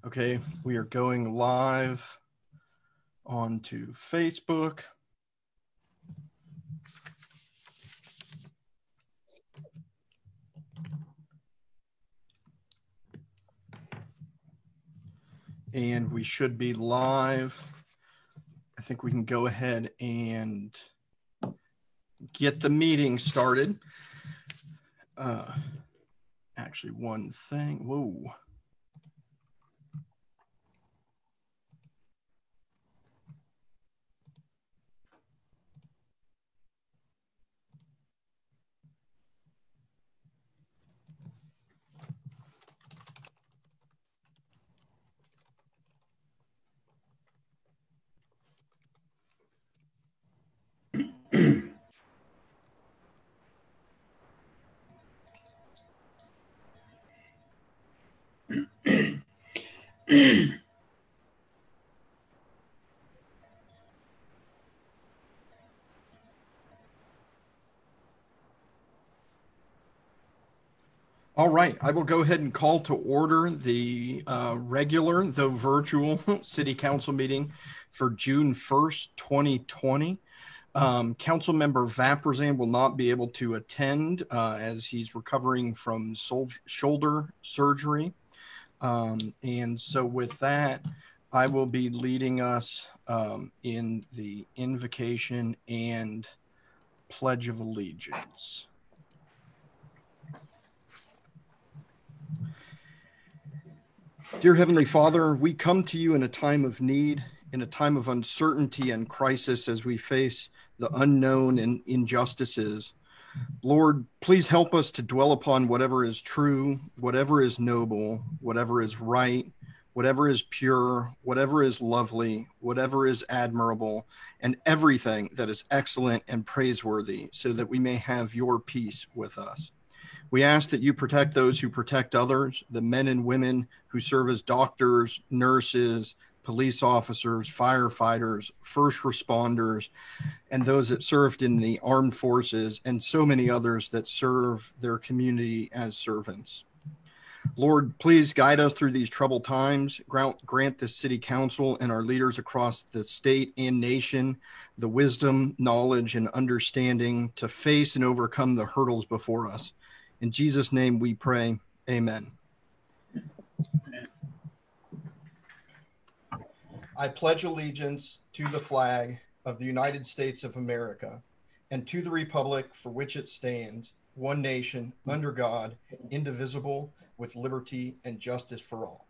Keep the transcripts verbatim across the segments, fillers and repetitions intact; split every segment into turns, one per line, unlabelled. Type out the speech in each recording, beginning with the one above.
Okay, we are going live onto Facebook. And we should be live. I think we can go ahead and get the meeting started. Uh, actually, one thing. Whoa. All right, I will go ahead and call to order the uh, regular, though virtual, City Council meeting for June first, twenty twenty. Um, Council member Vapurzian will not be able to attend uh, as he's recovering from sol- shoulder surgery. Um, and so with that, I will be leading us um, in the invocation and Pledge of Allegiance. Dear Heavenly Father, we come to you in a time of need, in a time of uncertainty and crisis as we face the unknown and injustices. Lord, please help us to dwell upon whatever is true, whatever is noble, whatever is right, whatever is pure, whatever is lovely, whatever is admirable, and everything that is excellent and praiseworthy, so that we may have your peace with us. We ask that you protect those who protect others, the men and women who serve as doctors, nurses, police officers, firefighters, first responders, and those that served in the armed forces, and so many others that serve their community as servants. Lord, please guide us through these troubled times. Grant, grant the city council and our leaders across the state and nation the wisdom, knowledge, and understanding to face and overcome the hurdles before us. In Jesus' name we pray, amen. I pledge allegiance to the flag of the United States of America and to the republic for which it stands, one nation, under God, indivisible, with liberty and justice for all.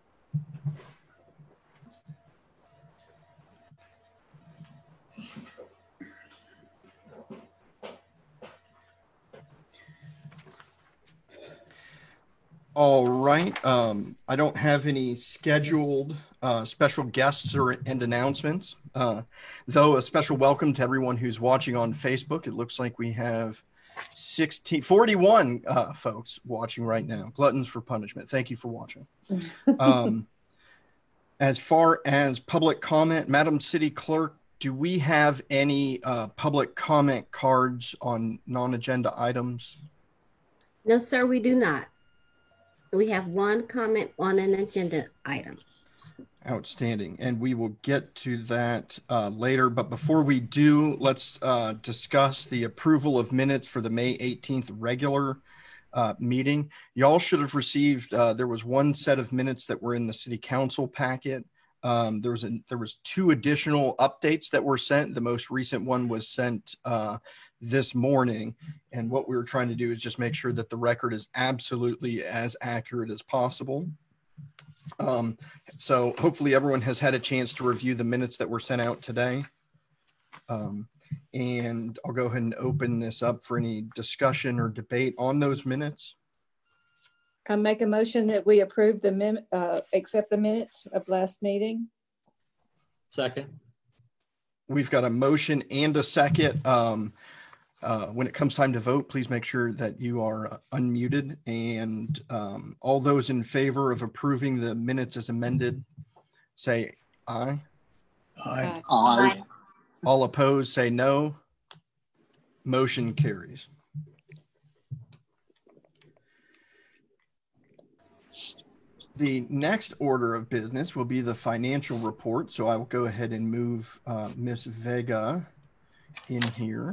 All right. Um, I don't have any scheduled uh, special guests or and announcements, uh, though a special welcome to everyone who's watching on Facebook. It looks like we have sixteen, forty-one uh, folks watching right now. Gluttons for punishment. Thank you for watching. Um, as far as public comment, Madam City Clerk, do we have any uh, public comment cards on non-agenda items?
No, sir, we do not. We have one comment on an agenda item.
Outstanding. And we will get to that uh, later. But before we do, let's uh, discuss the approval of minutes for the May eighteenth regular uh, meeting. Y'all should have received, uh, there was one set of minutes that were in the city council packet. Um, there was a, there was two additional updates that were sent. The most recent one was sent uh, this morning. And what we were trying to do is just make sure that the record is absolutely as accurate as possible. Um, so hopefully everyone has had a chance to review the minutes that were sent out today. Um, and I'll go ahead and open this up for any discussion or debate on those minutes.
I make a motion that we approve the min uh, accept the minutes of last meeting.
Second.
We've got a motion and a second. Um, uh, when it comes time to vote, please make sure that you are uh, unmuted. And um, all those in favor of approving the minutes as amended, say aye.
Aye.
Aye.
All opposed, say no. Motion carries. The next order of business will be the financial report. So I will go ahead and move uh, Miz Vega in here.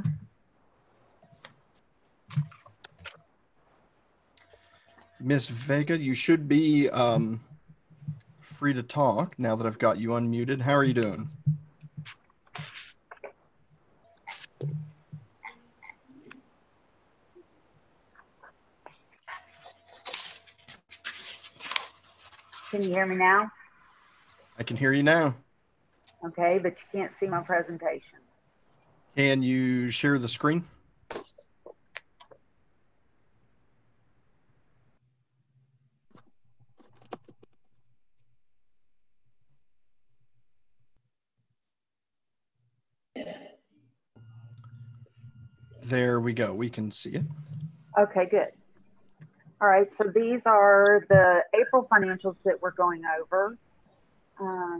Miz Vega, you should be um, free to talk now that I've got you unmuted. How are you doing?
Can you hear me now?
I can hear you now.
Okay, but you can't see my presentation.
Can you share the screen? There we go. We can see it.
Okay, good. All right, so these are the April financials that we're going over. Um,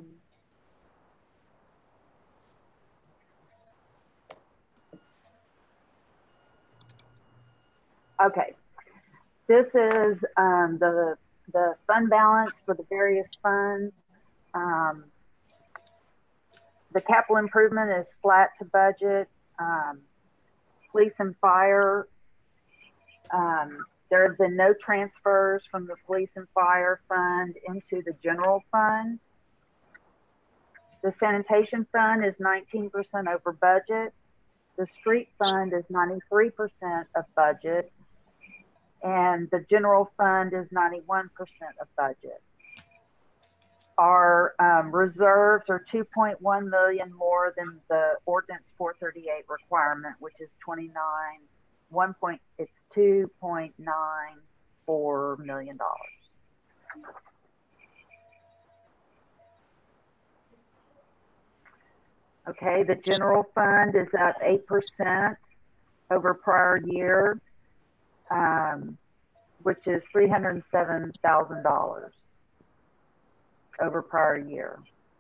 okay, this is um, the, the fund balance for the various funds. Um, the capital improvement is flat to budget. Um, police and fire, um, there have been no transfers from the police and fire fund into the general fund. The sanitation fund is nineteen percent over budget. The street fund is ninety-three percent of budget. And the general fund is ninety-one percent of budget. Our um, reserves are two point one million more than the ordinance four thirty-eight requirement, which is twenty-nine. One point, it's two point nine four million dollars. Okay, the general fund is up eight percent over prior year, um, which is three hundred seven thousand dollars over prior year.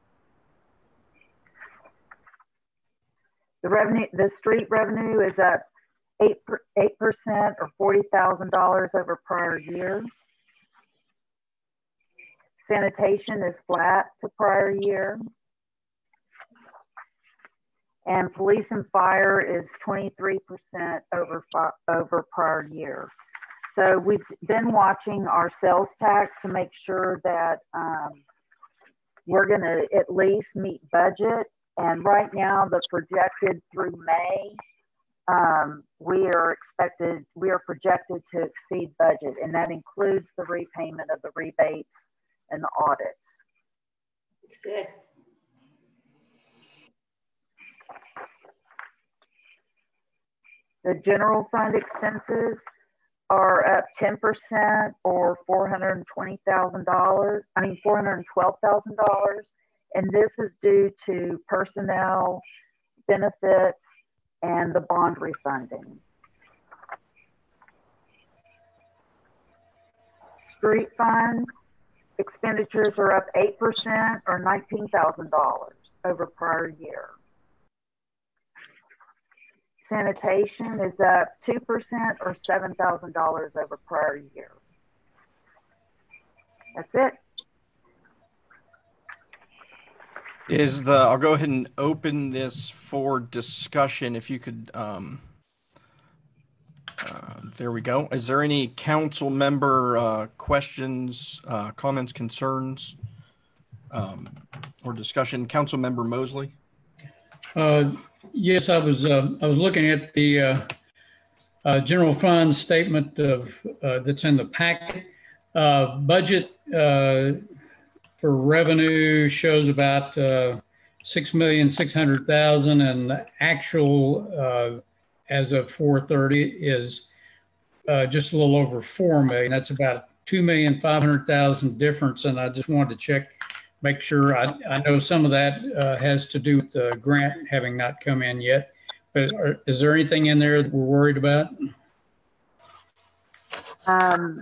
The revenue, the street revenue is up eight eight percent or forty thousand dollars over prior year. Sanitation is flat to prior year. And police and fire is twenty-three percent over over prior year. So we've been watching our sales tax to make sure that um, we're going to at least meet budget. And right now, the projected through May, um, we are expected, we are projected to exceed budget, and that includes the repayment of the rebates and the audits.
It's good.
The general fund expenses are up ten percent or four hundred twenty thousand dollars, I mean four hundred twelve thousand dollars. And this is due to personnel, benefits, and the bond refunding. Street fund expenditures are up eight percent or nineteen thousand dollars over prior year. Sanitation is up two percent or seven thousand dollars over prior year. That's it.
Is the, I'll go ahead and open this for discussion. If you could, um, uh, there we go. Is there any council member uh, questions, uh, comments, concerns, um, or discussion? Council member Mosley?
Uh, yes, I was uh, I was looking at the uh, uh, general fund statement of uh, that's in the packet. Uh, budget uh, for revenue shows about uh, six million six hundred thousand, and the actual uh, as of four thirty is uh, just a little over four million. That's about two million five hundred thousand difference, and I just wanted to check. Make sure, I, I know some of that uh, has to do with the grant having not come in yet, but are, is there anything in there that we're worried about?
Um,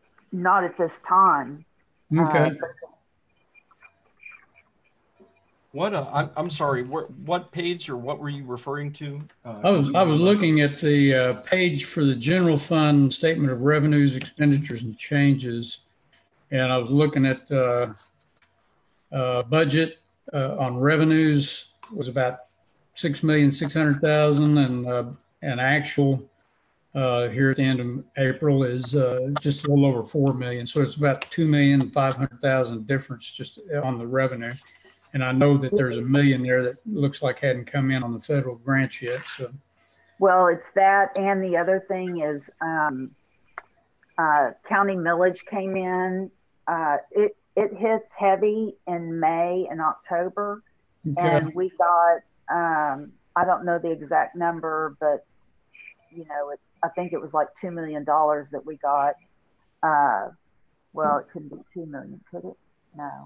not at this time.
Okay.
Uh,
What, uh, I'm, I'm sorry, what, what page or what were you referring to? Uh,
I was, I was looking at the uh, page for the general fund statement of revenues, expenditures, and changes. And I was looking at uh, uh, budget uh, on revenues was about six million six hundred thousand, and uh, and actual uh, here at the end of April is uh, just a little over four million. So it's about two million five hundred thousand difference just on the revenue. And I know that there's a million there that looks like hadn't come in on the federal grants yet. So,
well, it's that, and the other thing is um, uh, county millage came in. Uh, it it hits heavy in May and October, okay. And we got um, I don't know the exact number, but you know, it's I think it was like two million dollars that we got. Uh, well, it couldn't be two million, could it? No.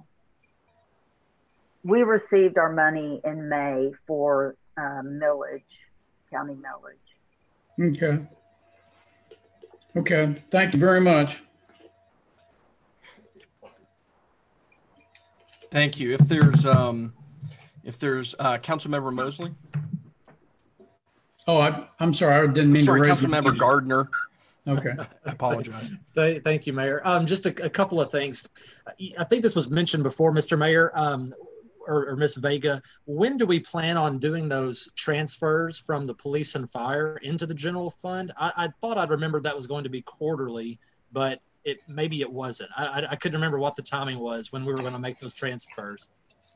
We received our money in May for um, millage, county millage.
Okay. Okay. Thank you very much.
Thank you. If there's, um, if there's uh, Councilmember Mosley.
Oh, I, I'm sorry. I didn't mean
sorry,
to.
Councilmember Gardner.
Okay.
I apologize.
Thank you, Mayor. Um, just a, a couple of things. I think this was mentioned before, Mister Mayor. Um, or, or Miz Vega, when do we plan on doing those transfers from the police and fire into the general fund? I, I thought I'd remembered that was going to be quarterly, but it maybe it wasn't. I, I, I couldn't remember what the timing was when we were going to make those transfers.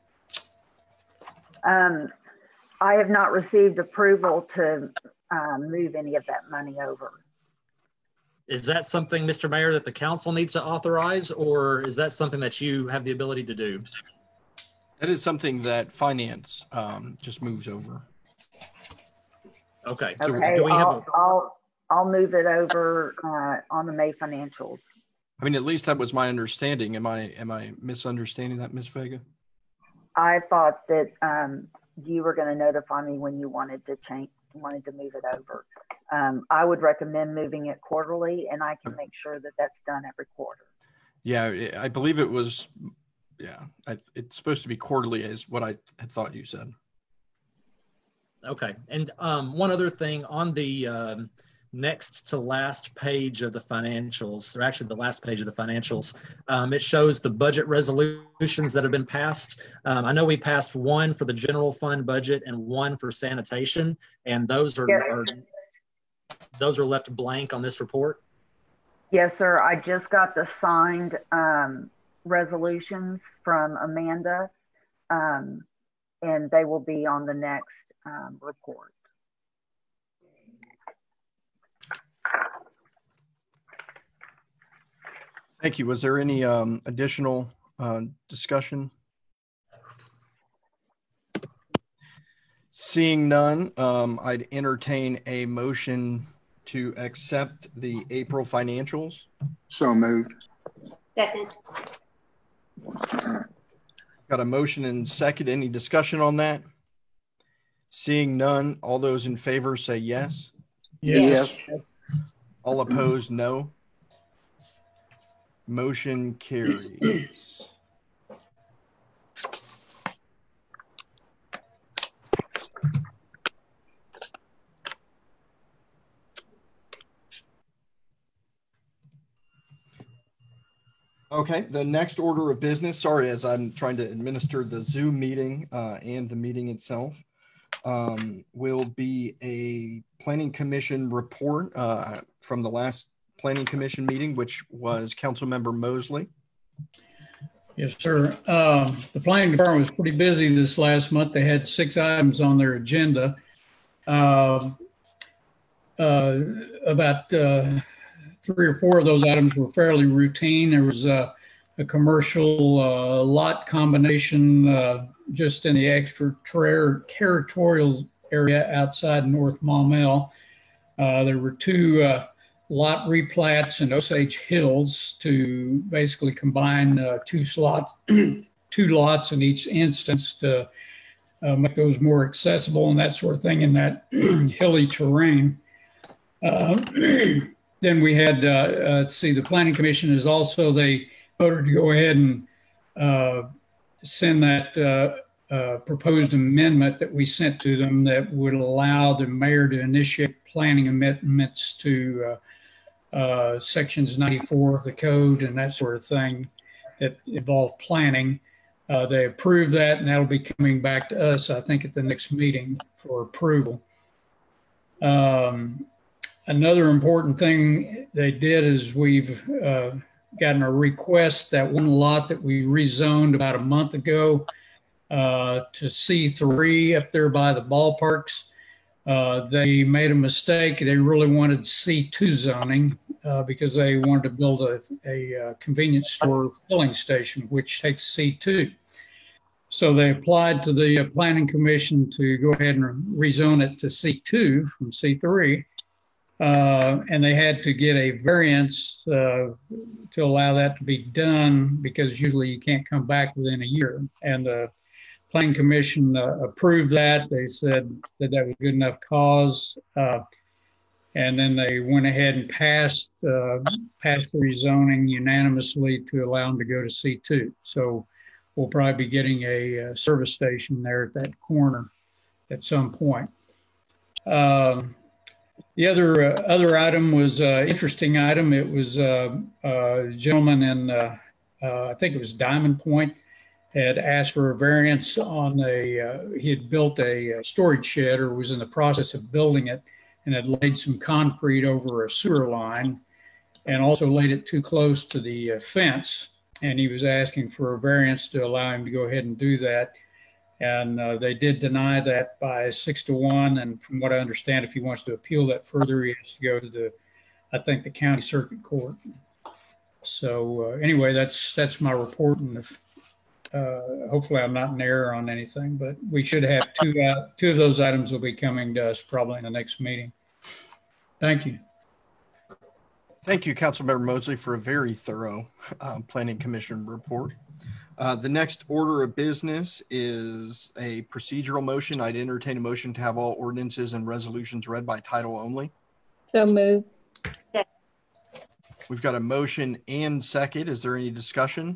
Um, I have not received approval to um, move any of that money over.
Is that something, Mister Mayor, that the council needs to authorize, or is that something that you have the ability to do?
That is something that finance um, just moves over.
Okay.
So okay, do we I'll, have a... I'll, I'll move it over uh, on the May financials.
I mean, at least that was my understanding. Am I am I misunderstanding that, Miz Vega?
I thought that um, you were going to notify me when you wanted to change, wanted to move it over. Um, I would recommend moving it quarterly, and I can make sure that that's done every quarter.
Yeah, I believe it was. Yeah, I, it's supposed to be quarterly is what I had thought you said.
Okay. And um, one other thing on the um, next to last page of the financials, or actually the last page of the financials, um, it shows the budget resolutions that have been passed. Um, I know we passed one for the general fund budget and one for sanitation, and those are,
yes.
are those are left blank on this report.
Yes, sir. I just got the signed um, resolutions from Amanda, um, and they will be on the next um, report.
Thank you. Was there any um, additional uh, discussion? Seeing none, um, I'd entertain a motion to accept the April financials.
So moved.
Second.
Got a motion and second. Any discussion on that? Seeing none, all those in favor say yes.
Yes.
Yes. All opposed, no. Motion carries. Okay, the next order of business, sorry, as I'm trying to administer the Zoom meeting uh, and the meeting itself, um, will be a Planning Commission report uh, from the last Planning Commission meeting, which was Councilmember Mosley.
Yes, sir. Um, the Planning Department was pretty busy this last month. They had six items on their agenda. Uh, uh, about uh, three or four of those items were fairly routine. There was uh, a commercial uh, lot combination uh, just in the extraterritorial area outside North Maumelle. Uh, there were two uh, lot replats in Osage Hills to basically combine uh, two slots, two lots in each instance to uh, make those more accessible and that sort of thing in that hilly terrain. Uh, Then we had, uh, uh, let's see, the Planning Commission is also, they voted to go ahead and uh, send that uh, uh, proposed amendment that we sent to them that would allow the mayor to initiate planning amendments to uh, uh, sections ninety-four of the code and that sort of thing that involve planning. Uh, they approved that, and that'll be coming back to us, I think, at the next meeting for approval. Um, another important thing they did is we've uh, gotten a request that one lot that we rezoned about a month ago uh, to C three up there by the ballparks. Uh, they made a mistake. They really wanted C two zoning uh, because they wanted to build a, a, a convenience store filling station, which takes C two. So they applied to the Planning Commission to go ahead and rezone it to C two from C three. Uh, and they had to get a variance uh, to allow that to be done because usually you can't come back within a year. And the Planning Commission uh, approved that. They said that that was good enough cause. Uh, and then they went ahead and passed, uh, passed the rezoning unanimously to allow them to go to C two. So we'll probably be getting a, a service station there at that corner at some point. Um, the other uh, other item was an uh, interesting item. It was uh, a gentleman in, uh, uh, I think it was Diamond Point, had asked for a variance on a, uh, he had built a, a storage shed or was in the process of building it and had laid some concrete over a sewer line and also laid it too close to the uh, fence. And he was asking for a variance to allow him to go ahead and do that. And uh, they did deny that by six to one. And from what I understand, if he wants to appeal that further, he has to go to the, I think, the county circuit court. So uh, anyway, that's that's my report. And if, uh, hopefully I'm not in error on anything, but we should have two, uh, two of those items will be coming to us probably in the next meeting. Thank you.
Thank you, Councilmember Mosley, for a very thorough um, Planning Commission report. Uh, the next order of business is a procedural motion. I'd entertain a motion to have all ordinances and resolutions read by title only.
So moved.
We've got a motion and second. Is there any discussion?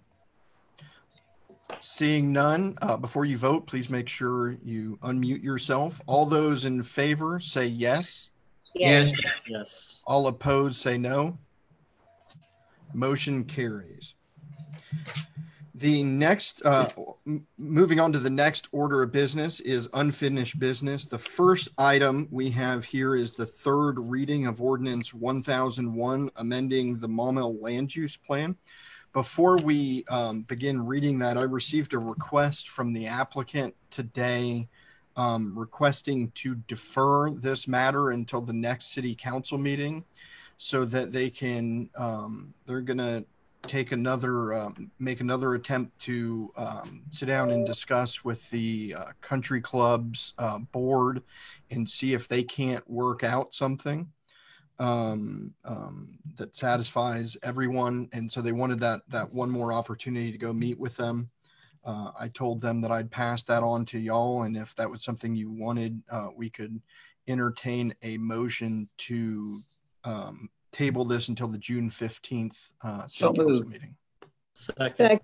Seeing none, uh, before you vote, please make sure you unmute yourself. All those in favor say yes.
Yes. Yes.
All opposed say no. Motion carries. The next, uh, moving on to the next order of business is unfinished business. The first item we have here is the third reading of Ordinance one thousand one, amending the Maumelle Land Use Plan. Before we um, begin reading that, I received a request from the applicant today um, requesting to defer this matter until the next city council meeting so that they can, um, they're going to take another, um, make another attempt to um, sit down and discuss with the uh, country club's uh, board and see if they can't work out something um, um, that satisfies everyone. And so they wanted that, that one more opportunity to go meet with them. Uh, I told them that I'd pass that on to y'all. And if that was something you wanted, uh, we could entertain a motion to um, table this until the June fifteenth uh, city council meeting.
Second.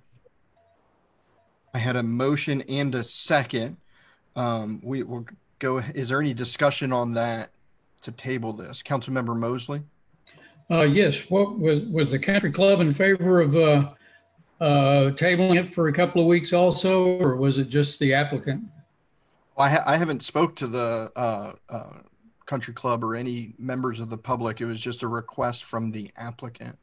I had a motion and a second. Um, we will go. Is there any discussion on that to table this? Councilmember Mosley?
Uh, yes. What was, was the country club in favor of uh, uh, tabling it for a couple of weeks also, or was it just the applicant?
Well, I, ha I haven't spoke to the uh, uh, country club or any members of the public. It was just a request from the applicant.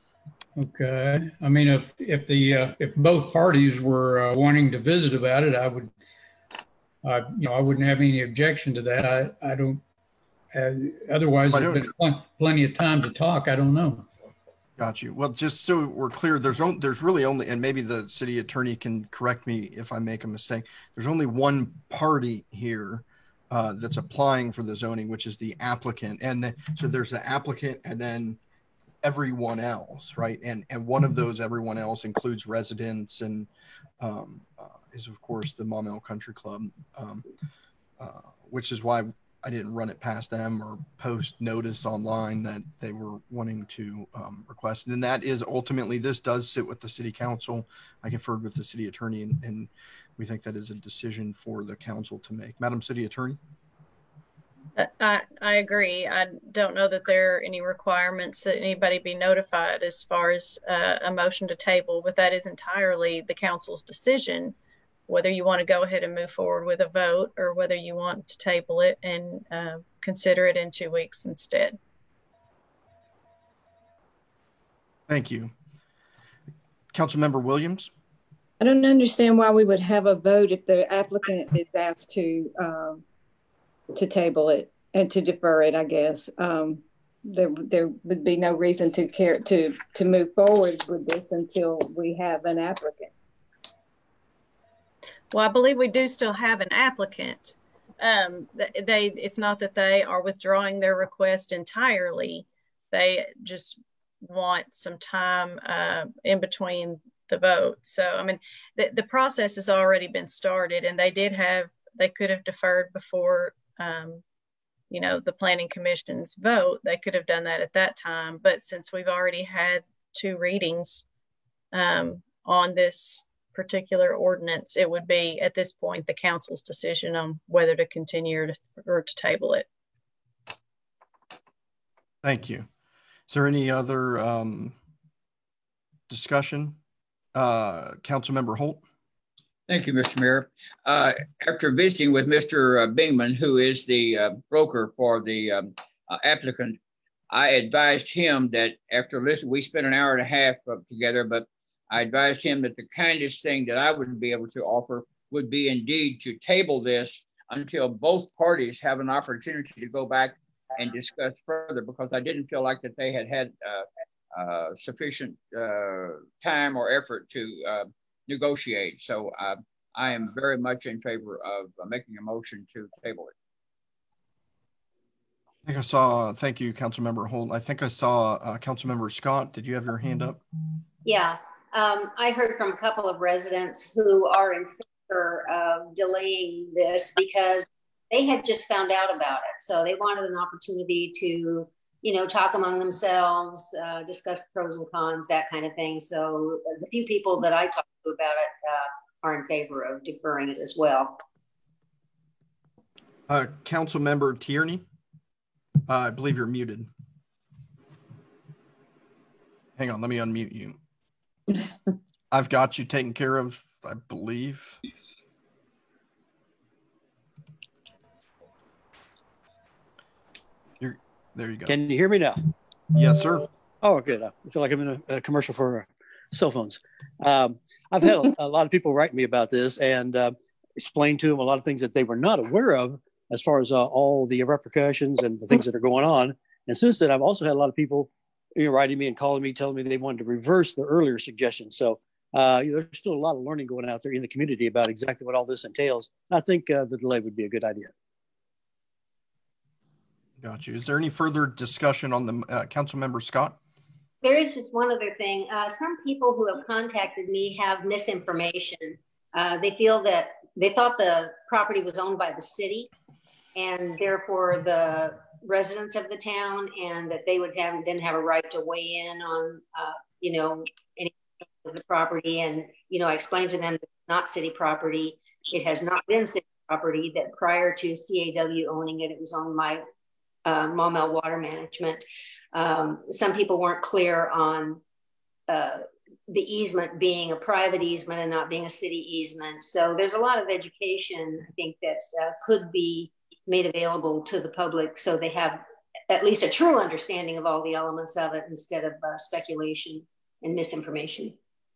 Okay. I mean, if if the uh, if both parties were uh, wanting to visit about it, I would, uh, you know, I wouldn't have any objection to that. I I don't. Uh, otherwise, there's been pl plenty of time to talk. I don't know.
Got you. Well, just so we're clear, there's only, there's really only, and maybe the city attorney can correct me if I make a mistake. There's only one party here uh, that's applying for the zoning, which is the applicant. And the, so there's the applicant and then everyone else, right? And and one of those everyone else includes residents and um, uh, is of course the Maumelle Country Club, um, uh, which is why I didn't run it past them or post notice online that they were wanting to um, request. And that is ultimately, this does sit with the city council. I conferred with the city attorney, and, and we think that is a decision for the council to make. Madam City Attorney?
I, I agree. I don't know that there are any requirements that anybody be notified as far as uh, a motion to table, but that is entirely the council's decision, whether you want to go ahead and move forward with a vote or whether you want to table it and uh, consider it in two weeks instead.
Thank you. Councilmember Williams?
I don't understand why we would have a vote if the applicant is asked to um, to table it and to defer it, I guess. Um, there, there would be no reason to care to, to move forward with this until we have an applicant.
Well, I believe we do still have an applicant. Um, they, it's not that they are withdrawing their request entirely. They just want some time uh, in between the vote. So, I mean, the, the process has already been started, and they did have, they could have deferred before, um, you know, the Planning Commission's vote. They could have done that at that time. But since we've already had two readings um, on this particular ordinance, it would be at this point the council's decision on whether to continue or to, or to table it.
Thank you. Is there any other um, discussion? Uh, Councilmember Holt?
Thank you, Mister Mayor. Uh, after visiting with Mister Bingman, who is the uh, broker for the um, uh, applicant, I advised him that after listening, we spent an hour and a half uh, together, but I advised him that the kindest thing that I would be able to offer would be indeed to table this until both parties have an opportunity to go back and discuss further, because I didn't feel like that they had had uh, uh, sufficient uh, time or effort to uh, negotiate. So uh, I am very much in favor of uh, making a motion to table it.
I think I saw, thank you, Councilmember Holt. I think I saw uh, Councilmember Scott. Did you have your hand up?
Yeah. Um, I heard from a couple of residents who are in favor of delaying this because they had just found out about it. So they wanted an opportunity to, you know, talk among themselves, uh, discuss pros and cons, that kind of thing. So the few people that I talked to about it uh, are in favor of deferring it as well.
Uh, Councilmember Tierney, uh, I believe you're muted. Hang on, let me unmute you. I've got you taken care of, I believe. You're, there you go.
Can you hear me now?
Yes, sir.
Oh, good. I feel like I'm in a, a commercial for uh, cell phones. Um, I've had a, a lot of people write me about this and uh, explain to them a lot of things that they were not aware of as far as uh, all the repercussions and the things that are going on. And since then, I've also had a lot of people you know, writing me and calling me, telling me they wanted to reverse the earlier suggestions. So uh, you know, there's still a lot of learning going out there in the community about exactly what all this entails. I think uh, the delay would be a good idea.
Got you. Is there any further discussion on the uh, Councilmember Scott?
There is just one other thing. Uh, some people who have contacted me have misinformation. Uh, they feel that they thought the property was owned by the city and therefore the residents of the town, and that they would have then have a right to weigh in on, uh, you know, any of the property. And, you know, I explained to them that it's not city property. It has not been city property, that prior to C A W owning it, it was owned by uh, Maumelle Water Management. Um, some people weren't clear on uh, the easement being a private easement and not being a city easement. So there's a lot of education, I think, that uh, could be made available to the public so they have at least a true understanding of all the elements of it instead of uh, speculation and misinformation.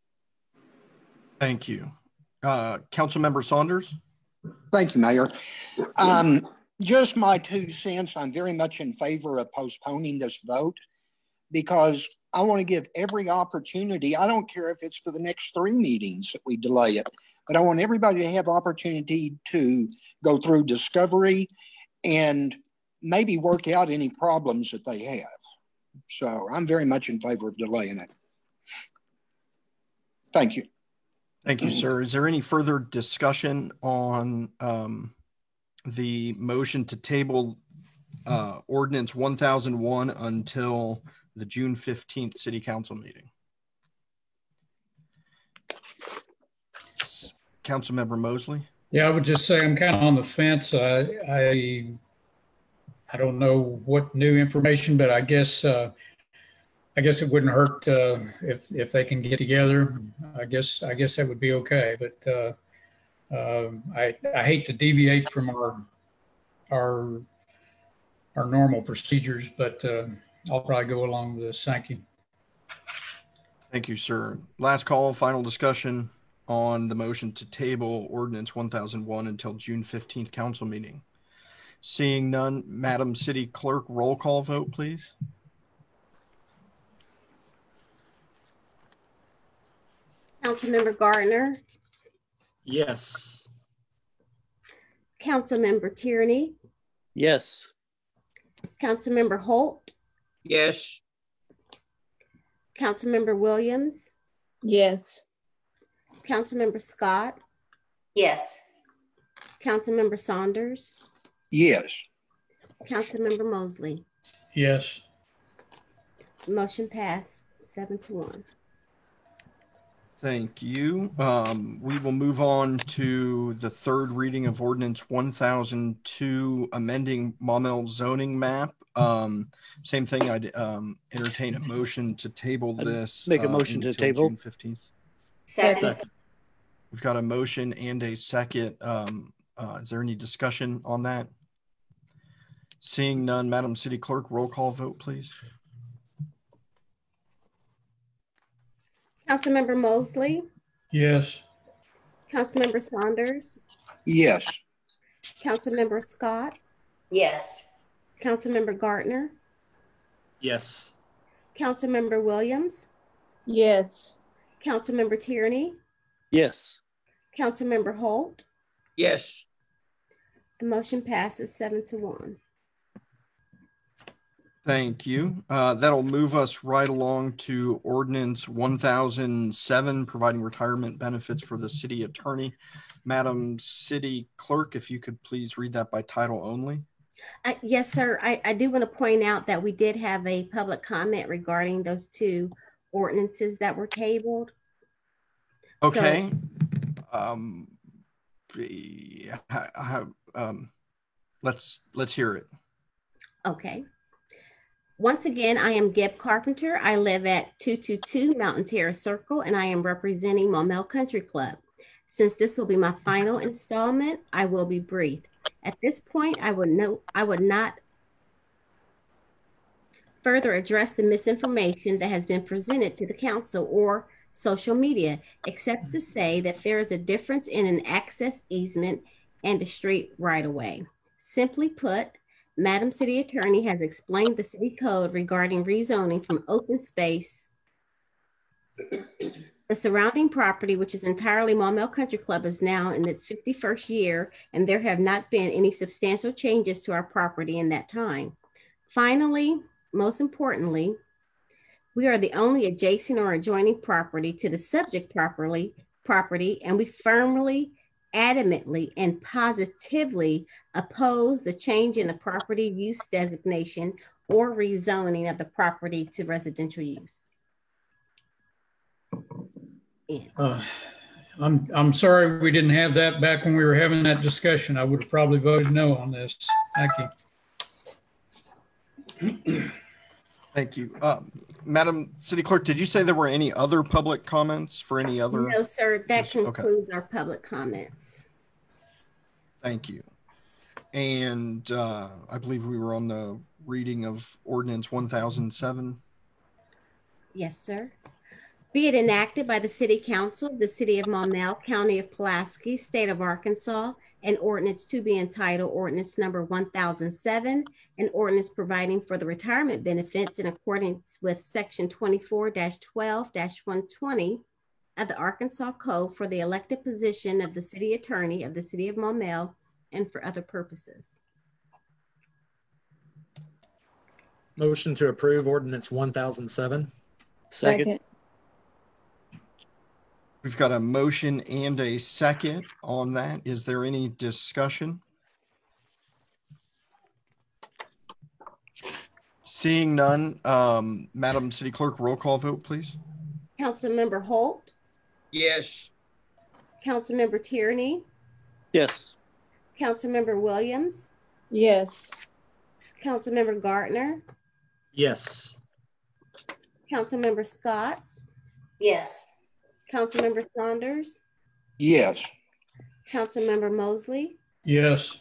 Thank you. Uh, Councilmember Saunders?
Thank you, Mayor. Um, just my two cents, I'm very much in favor of postponing this vote because I want to give every opportunity. I don't care if it's for the next three meetings that we delay it, but I want everybody to have opportunity to go through discovery and maybe work out any problems that they have. So I'm very much in favor of delaying it. Thank you.
Thank you, sir. Is there any further discussion on um, the motion to table uh, ordinance one thousand one until the June fifteenth city council meeting. Councilmember Mosley.
Yeah, I would just say I'm kind of on the fence. I, I, I don't know what new information, but I guess, uh, I guess it wouldn't hurt uh, if if they can get together. I guess I guess that would be okay. But uh, uh, I I hate to deviate from our our our normal procedures, but uh, I'll probably go along with this. Thank you.
Thank you, sir. Last call, final discussion on the motion to table ordinance one thousand one until June fifteenth council meeting. Seeing none, Madam City Clerk, roll call vote, please.
Councilmember Gardner.
Yes.
Councilmember Tierney.
Yes.
Councilmember Holt.
Yes.
Councilmember Williams.
Yes.
Councilmember Scott.
Yes.
Councilmember Saunders.
Yes.
Councilmember Mosley.
Yes.
Motion passed seven to one.
Thank you. Um, we will move on to the third reading of ordinance one thousand two, amending Maumelle zoning map. Um, same thing. I'd um, entertain a motion to table this.
Make a motion
uh,
to table.
June fifteenth.
Second.
We've got a motion and a second. Um, uh, is there any discussion on that? Seeing none, Madam City Clerk, roll call vote, please.
Councilmember Mosley.
Yes.
Councilmember Saunders.
Yes.
Councilmember Scott.
Yes.
Councilmember Gardner.
Yes.
Councilmember Williams.
Yes.
Councilmember Tierney.
Yes.
Councilmember Holt.
Yes.
The motion passes seven to one.
Thank you. Uh, that'll move us right along to ordinance one thousand seven, providing retirement benefits for the city attorney. Madam City Clerk, if you could please read that by title only.
Uh, yes, sir. I, I do want to point out that we did have a public comment regarding those two ordinances that were tabled.
Okay. So, um, yeah, how, um, let's let's hear it.
Okay. Once again, I am Gib Carpenter. I live at two two two Mountain Terrace Circle, and I am representing Maumelle Country Club. Since this will be my final installment, I will be brief. At this point, I would note I would not further address the misinformation that has been presented to the council or social media, except to say that there is a difference in an access easement and a street right-of-way. Simply put, Madam City Attorney has explained the city code regarding rezoning from open space. The surrounding property, which is entirely Maumelle Country Club, is now in its fifty-first year, and there have not been any substantial changes to our property in that time. Finally, most importantly, we are the only adjacent or adjoining property to the subject property, property, and we firmly, adamantly, and positively oppose the change in the property use designation or rezoning of the property to residential use. Yeah.
Uh, I'm I'm sorry we didn't have that back when we were having that discussion. I would have probably voted no on this. Thank
you. Thank you. Uh, Madam City Clerk, did you say there were any other public comments for any other?
No, sir. That concludes
okay.
our public comments.
Thank you. And uh, I believe we were on the reading of ordinance one thousand seven.
Yes, sir. Be it enacted by the City Council of the City of Maumelle, County of Pulaski, State of Arkansas, an ordinance to be entitled ordinance number one thousand seven, an ordinance providing for the retirement benefits in accordance with section twenty-four dash twelve dash one twenty of the Arkansas Code for the elected position of the City Attorney of the City of Maumelle and for other purposes.
Motion to approve ordinance one thousand seven.
Second. Second.
We've got a motion and a second on that. Is there any discussion? Seeing none, um, Madam City Clerk, roll call vote, please.
Councilmember Holt,
Yes.
Councilmember Tierney,
Yes.
Councilmember Williams,
Yes.
Councilmember Gardner,
Yes.
Councilmember Scott,
Yes.
Councilmember Saunders,
Yes.
Councilmember Mosley.
Yes.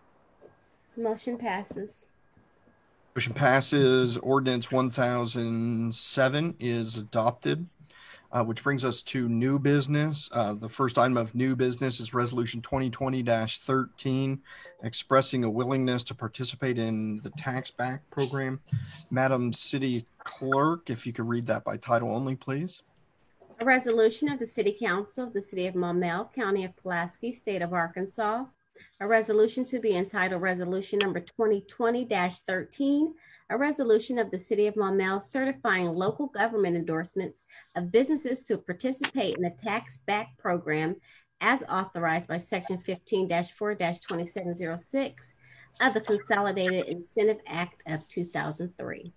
Motion passes.
Motion passes. Ordinance one thousand seven is adopted, uh, which brings us to new business. Uh, the first item of new business is Resolution twenty twenty dash thirteen, expressing a willingness to participate in the tax back program. Madam City Clerk, if you could read that by title only, please.
A resolution of the City Council of the City of Maumelle, County of Pulaski, State of Arkansas. A resolution to be entitled Resolution Number twenty twenty dash thirteen, a resolution of the City of Maumelle certifying local government endorsements of businesses to participate in the tax back program as authorized by Section fifteen dash four dash twenty-seven oh six of the Consolidated Incentive Act of two thousand three.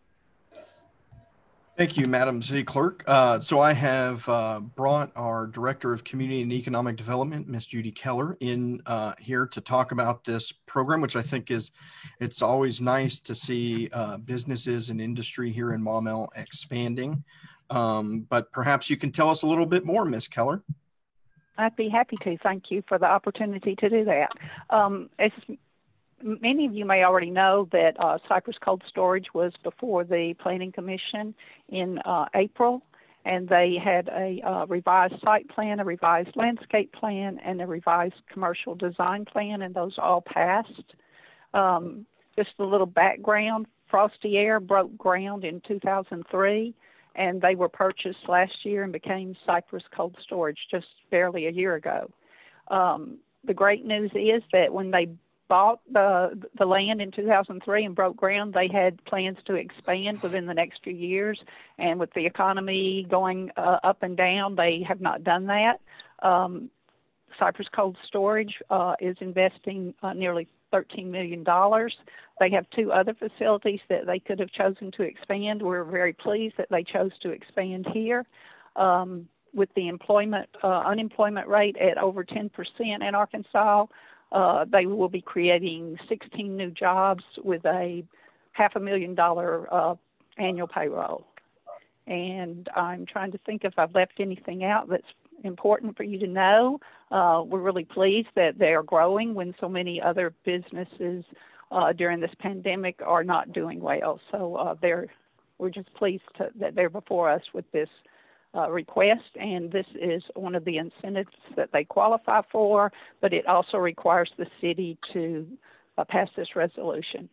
Thank you, Madam City Clerk. Uh, so I have uh, brought our Director of Community and Economic Development, Miz Judy Keller, in uh, here to talk about this program, which I think is, it's always nice to see uh, businesses and industry here in Maumelle expanding. Um, but perhaps you can tell us a little bit more, Miz Keller.
I'd be happy to. Thank you for the opportunity to do that. Um, as many of you may already know, that uh, Cypress Cold Storage was before the Planning Commission in uh, April, and they had a uh, revised site plan, a revised landscape plan, and a revised commercial design plan, and those all passed. Um, just a little background, Frosty Air broke ground in two thousand three, and they were purchased last year and became Cypress Cold Storage just barely a year ago. Um, the great news is that when they bought the the land in two thousand three and broke ground, they had plans to expand within the next few years. And with the economy going uh, up and down, they have not done that. Um, Cypress Cold Storage uh, is investing uh, nearly thirteen million dollars. They have two other facilities that they could have chosen to expand. We're very pleased that they chose to expand here. Um, with the employment uh, unemployment rate at over ten percent in Arkansas, Uh, they will be creating sixteen new jobs with a half a million dollar uh, annual payroll. And I'm trying to think if I've left anything out that's important for you to know. Uh, we're really pleased that they are growing when so many other businesses uh, during this pandemic are not doing well. So uh, they're, we're just pleased to, that they're before us with this Uh, request, and this is one of the incentives that they qualify for, but it also requires the city to uh, pass this resolution.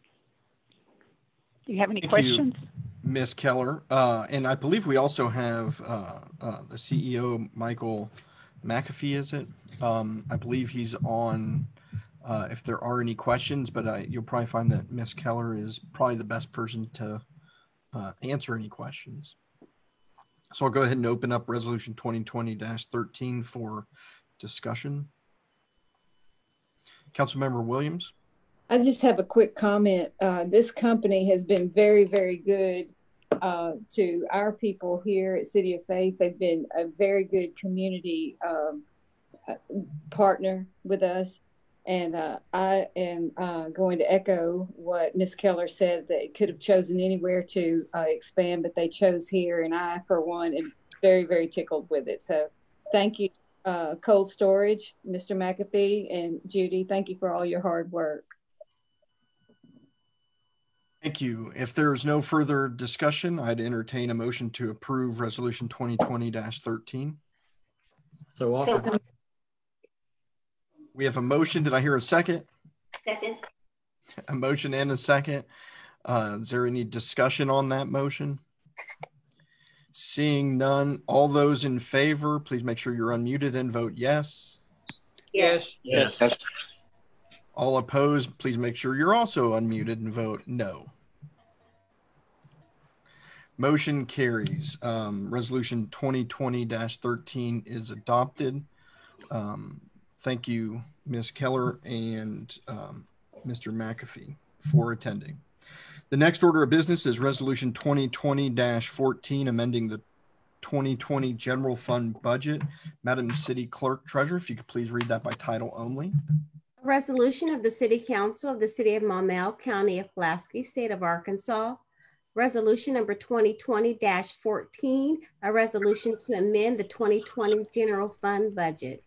Do you have any
Thank
questions?
you, Miz Keller. Uh, and I believe we also have uh, uh, the C E O, Michael McAfee, is it? Um, I believe he's on uh, if there are any questions, but I, you'll probably find that Miz Keller is probably the best person to uh, answer any questions. So I'll go ahead and open up Resolution twenty twenty dash thirteen for discussion. Councilmember Williams.
I just have a quick comment. Uh, this company has been very, very good uh, to our people here at City of Faith. They've been a very good community um, partner with us. And uh, I am uh, going to echo what Miz Keller said, that it could have chosen anywhere to uh, expand, but they chose here. And I, for one, am very, very tickled with it. So thank you, uh, Cold Storage, Mister McAfee, and Judy. Thank you for all your hard work.
Thank you. If there is no further discussion, I'd entertain a motion to approve Resolution twenty twenty dash thirteen.
So often.
So,
We have a motion. Did I hear a second?
second.
A motion and a second. Uh, is there any discussion on that motion? Seeing none, all those in favor, please make sure you're unmuted and vote yes.
Yes.
Yes.
Yes.
All opposed, please make sure you're also unmuted and vote no. Motion carries. Um, Resolution twenty twenty dash thirteen is adopted. Um, Thank you, Miz Keller and um, Mister McAfee, for attending. The next order of business is Resolution twenty twenty dash fourteen, amending the twenty twenty general fund budget. Madam City Clerk Treasurer, if you could please read that by title only.
A resolution of the City Council of the City of Maumelle, County of Pulaski, State of Arkansas. Resolution number twenty twenty dash fourteen, a resolution to amend the twenty twenty general fund budget.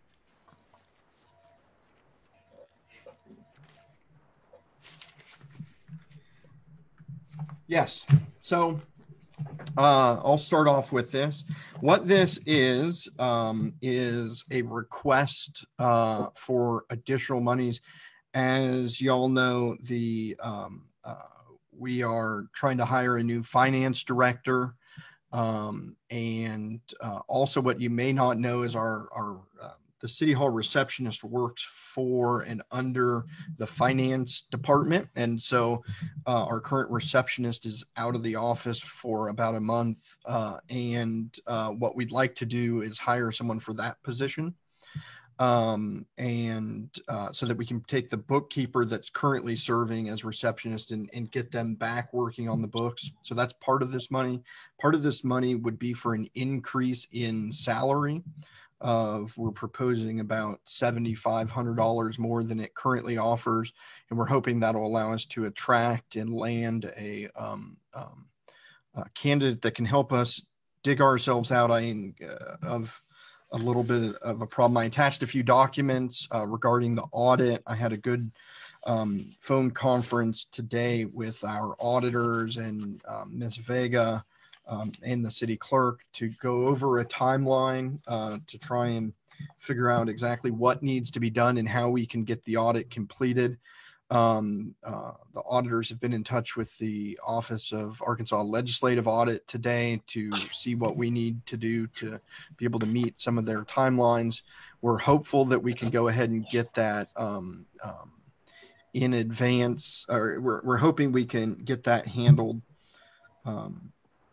Yes. So uh, I'll start off with this. What this is, um, is a request uh, for additional monies. As y'all know, the um, uh, we are trying to hire a new finance director. Um, and uh, also what you may not know is our, our uh, the City Hall receptionist works for and under the finance department. And so uh, our current receptionist is out of the office for about a month. Uh, and uh, what we'd like to do is hire someone for that position. Um, and uh, so that we can take the bookkeeper that's currently serving as receptionist and, and get them back working on the books. So that's part of this money. Part of this money would be for an increase in salary. Of we're proposing about seven thousand five hundred dollars more than it currently offers. And we're hoping that'll allow us to attract and land a, um, um, a candidate that can help us dig ourselves out I, uh, of a little bit of a problem. I attached a few documents uh, regarding the audit. I had a good um, phone conference today with our auditors and um, Miz Vega um, and the city clerk to go over a timeline uh, to try and figure out exactly what needs to be done and how we can get the audit completed. Um, uh, the auditors have been in touch with the Office of Arkansas Legislative Audit today to see what we need to do to be able to meet some of their timelines. We're hopeful that we can go ahead and get that um, um, in advance, or we're, we're hoping we can get that handled. Um,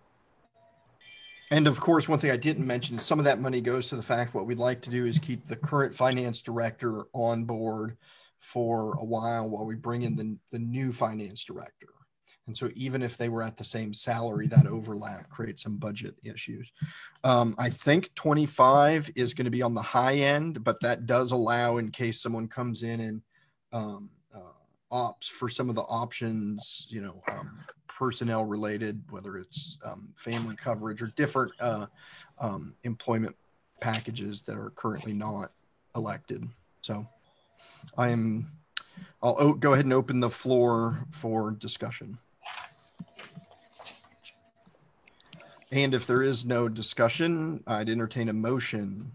and of course, one thing I didn't mention is some of that money goes to the fact what we'd like to do is keep the current finance director on board for a while while we bring in the, the new finance director. And so even if they were at the same salary, that overlap creates some budget issues. Um, I think twenty-five is going to be on the high end, but that does allow in case someone comes in and um, uh, opts for some of the options, you know, um, personnel related, whether it's um, family coverage or different uh, um, employment packages that are currently not elected. So I am, I'll go ahead and open the floor for discussion. And if there is no discussion, I'd entertain a motion.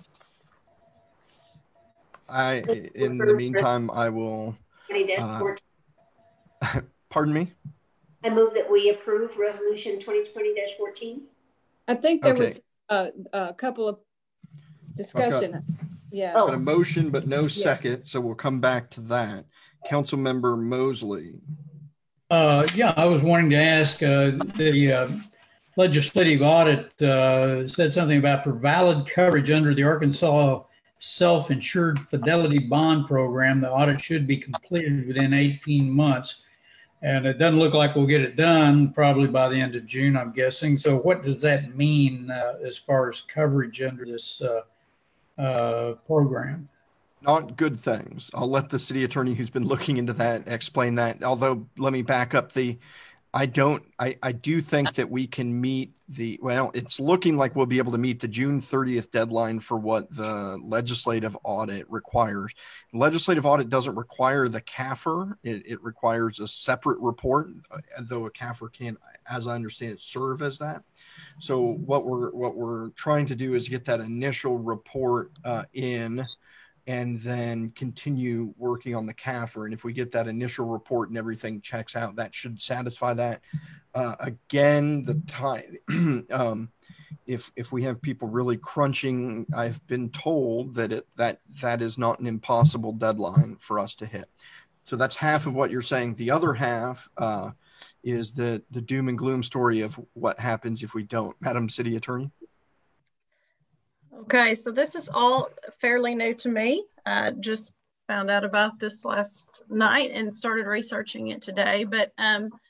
I, in the meantime, I will, uh, pardon me?
I move that we approve resolution twenty twenty dash fourteen.
I think there
Okay.
was a, a couple of discussion. Yeah.
Got a motion, but no second, so we'll come back to that. Councilmember Mosley.
Uh, yeah, I was wanting to ask, uh, the uh, legislative audit uh, said something about for valid coverage under the Arkansas Self-Insured Fidelity Bond Program, the audit should be completed within eighteen months. And it doesn't look like we'll get it done probably by the end of June, I'm guessing. So what does that mean uh, as far as coverage under this uh, uh, program?
Not good things. I'll let the city attorney who's been looking into that explain that. Although, let me back up the, I don't, I, I do think that we can meet the, well, it's looking like we'll be able to meet the June thirtieth deadline for what the legislative audit requires. Legislative audit doesn't require the C A F R. It, it requires a separate report, though a C A F R can, as I understand it, serve as that. So what we're, what we're trying to do is get that initial report uh, in, and then continue working on the C A F R. And if we get that initial report and everything checks out, that should satisfy that. Uh, again, the time, um, if if we have people really crunching, I've been told that it that that is not an impossible deadline for us to hit. So that's half of what you're saying. The other half uh, is the the doom and gloom story of what happens if we don't. Madam City Attorney.
Okay, so this is all fairly new to me. I just found out about this last night and started researching it today. But um,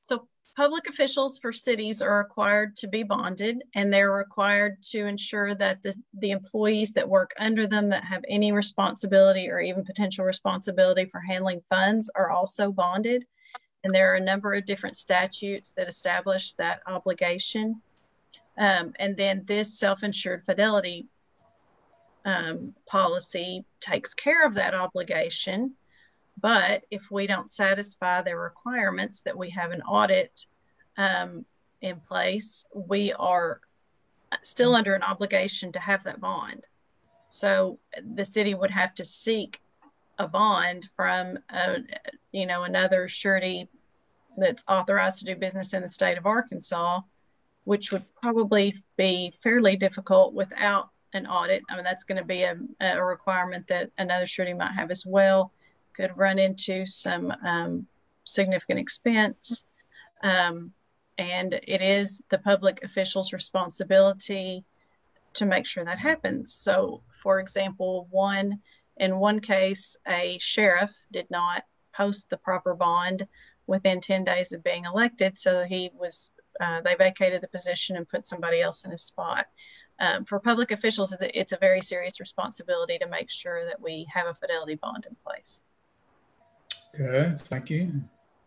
So public officials for cities are required to be bonded, and they're required to ensure that the, the employees that work under them that have any responsibility or even potential responsibility for handling funds are also bonded. And there are a number of different statutes that establish that obligation. Um, and then this self-insured fidelity um, policy takes care of that obligation. But if we don't satisfy the requirements that we have an audit um, in place, we are still under an obligation to have that bond. So the city would have to seek a bond from, a, you know, another surety that's authorized to do business in the state of Arkansas, which would probably be fairly difficult without an audit. I mean, that's going to be a, a requirement that another surety might have as well. Could run into some um, significant expense. Um, and it is the public official's responsibility to make sure that happens. So for example, one, in one case, a sheriff did not post the proper bond within ten days of being elected. So he was, uh, they vacated the position and put somebody else in his spot. Um, for public officials, it's a, it's a very serious responsibility to make sure that we have a fidelity bond in place.
Good, thank you.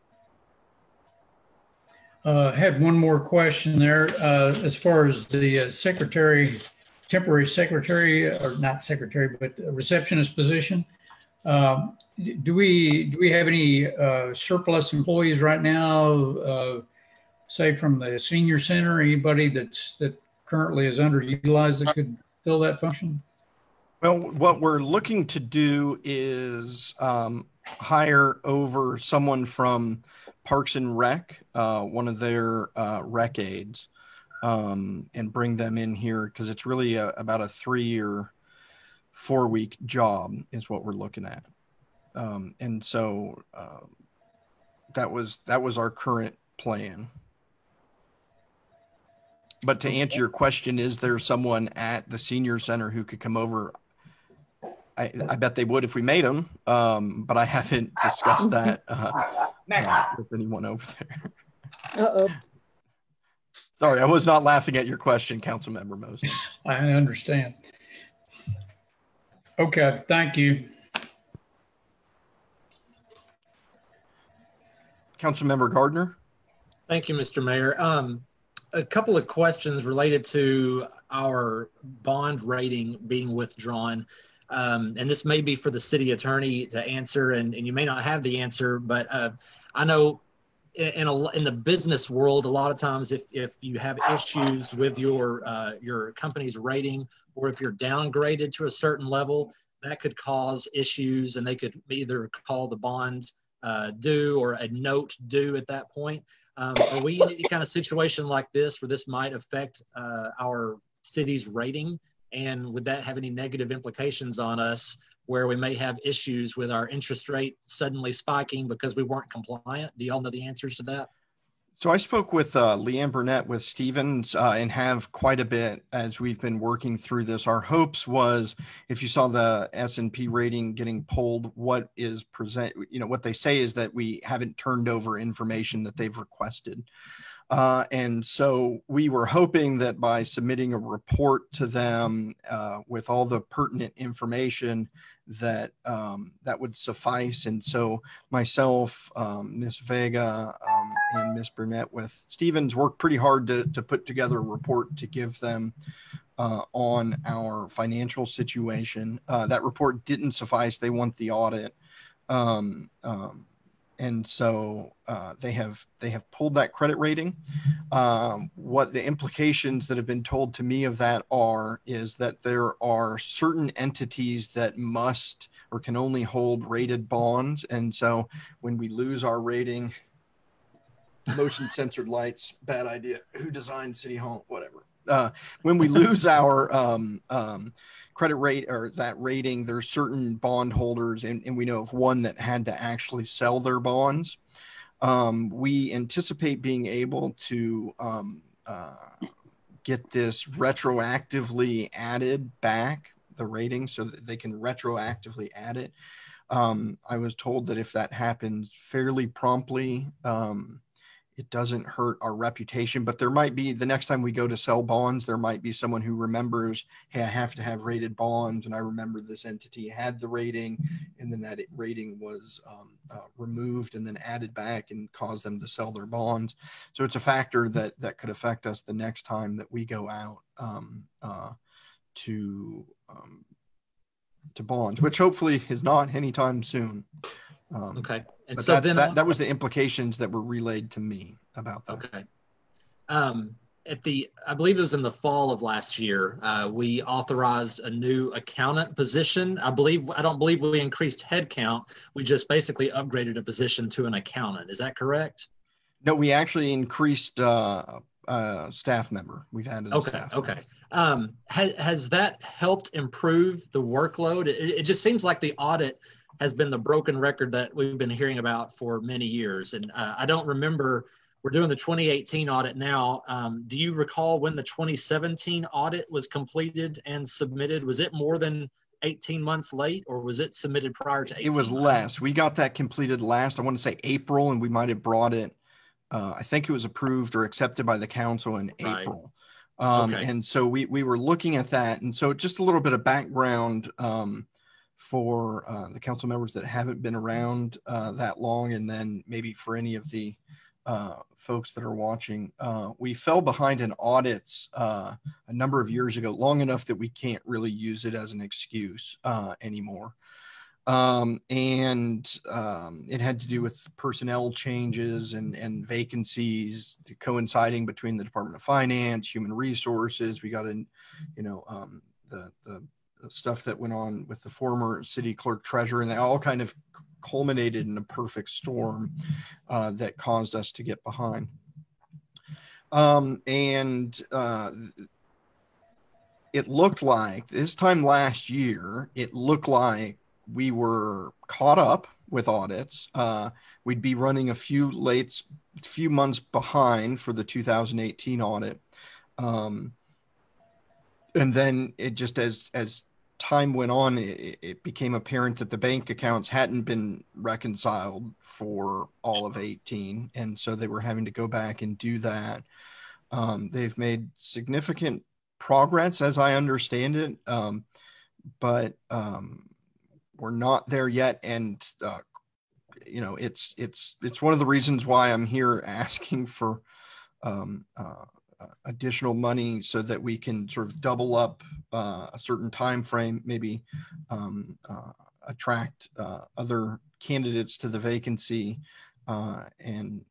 Uh, I had one more question there. Uh, as far as the uh, secretary, temporary secretary, or not secretary, but receptionist position, um, do we do we have any uh, surplus employees right now, uh, say from the senior center, anybody that's that currently is underutilized that could fill that function?
Well, what we're looking to do is um, hire over someone from Parks and Rec, uh, one of their uh, rec aides, um, and bring them in here because it's really a, about a three or four week job is what we're looking at. Um, and so uh, that was that was our current plan. But to answer your question, is there someone at the senior center who could come over? I, I bet they would if we made them, um, but I haven't discussed that uh, uh, with anyone over there.
Uh-oh.
Sorry, I was not laughing at your question, Councilmember Mosley.
I understand. Okay, thank you.
Councilmember Gardner.
Thank you, Mister Mayor. Um, a couple of questions related to our bond rating being withdrawn. Um, and this may be for the city attorney to answer, and, and you may not have the answer, but uh, I know in, a, in the business world, a lot of times if, if you have issues with your, uh, your company's rating, or if you're downgraded to a certain level, that could cause issues, and they could either call the bond uh, due or a note due at that point. Um, are we in any kind of situation like this where this might affect uh, our city's rating? And would that have any negative implications on us where we may have issues with our interest rate suddenly spiking because we weren't compliant? Do y'all know the answers to that?
So I spoke with uh, Leanne Burnett with Stevens uh, and have quite a bit as we've been working through this. Our hopes was, if you saw the S and P rating getting pulled, what is present, you know, what they say is that we haven't turned over information that they've requested. Uh, and so we were hoping that by submitting a report to them uh, with all the pertinent information that um, that would suffice. And so myself, um, Miz Vega, um, and Miz Burnett with Stevens worked pretty hard to, to put together a report to give them uh, on our financial situation. Uh, that report didn't suffice. They want the audit. Um, um, And so uh, they have they have pulled that credit rating. Um, what the implications that have been told to me of that are is that there are certain entities that must or can only hold rated bonds. And so when we lose our rating, motion censored lights, bad idea. Who designed City Hall? Whatever. Uh, when we lose our um, um, credit rate or that rating, there's certain bond holders, and, and we know of one that had to actually sell their bonds. Um, we anticipate being able to um, uh, get this retroactively added back, the rating, so that they can retroactively add it. Um, I was told that if that happens fairly promptly, um, it doesn't hurt our reputation, but there might be the next time we go to sell bonds, there might be someone who remembers, hey, I have to have rated bonds. And I remember this entity had the rating, and then that rating was um, uh, removed and then added back and caused them to sell their bonds. So it's a factor that, that could affect us the next time that we go out um, uh, to, um, to bonds, which hopefully is not anytime soon. Um,
okay. And
but
so
that's,
then
that, that was the implications that were relayed to me about that.
Okay. Um, at the, I believe it was in the fall of last year, uh, we authorized a new accountant position. I believe, I don't believe we increased headcount. We just basically upgraded a position to an accountant. Is that correct?
No, we actually increased uh, uh, staff member. We've added a
okay.
staff
Okay.
member.
Um, has, has that helped improve the workload? It, it just seems like the audit has been the broken record that we've been hearing about for many years. And uh, I don't remember, we're doing the twenty eighteen audit now. Um, do you recall when the twenty seventeen audit was completed and submitted? Was it more than eighteen months late, or was it submitted prior to eighteen
It was
months?
less. We got that completed last, I want to say April, and we might have brought it, uh, I think it was approved or accepted by the council in
Right.
April. Um,
Okay.
And so we, we were looking at that. And so just a little bit of background um, for uh, the council members that haven't been around uh, that long, and then maybe for any of the uh, folks that are watching. Uh, we fell behind in audits uh, a number of years ago, long enough that we can't really use it as an excuse uh, anymore. Um, and um, it had to do with personnel changes and, and vacancies coinciding between the Department of Finance, Human Resources. We got in, you know, um, the, the the stuff that went on with the former city clerk treasurer, and they all kind of culminated in a perfect storm uh, that caused us to get behind. Um, and uh, it looked like this time last year, it looked like we were caught up with audits. Uh, we'd be running a few late, few months behind for the two thousand eighteen audit. Um, and then it just, as, as time went on, it, it became apparent that the bank accounts hadn't been reconciled for all of eighteen. And so they were having to go back and do that. Um, they've made significant progress, as I understand it, um, but um, we're not there yet. And, uh, you know, it's, it's, it's one of the reasons why I'm here asking for um, uh, Uh, additional money so that we can sort of double up uh, a certain time frame, maybe um, uh, attract uh, other candidates to the vacancy, uh, and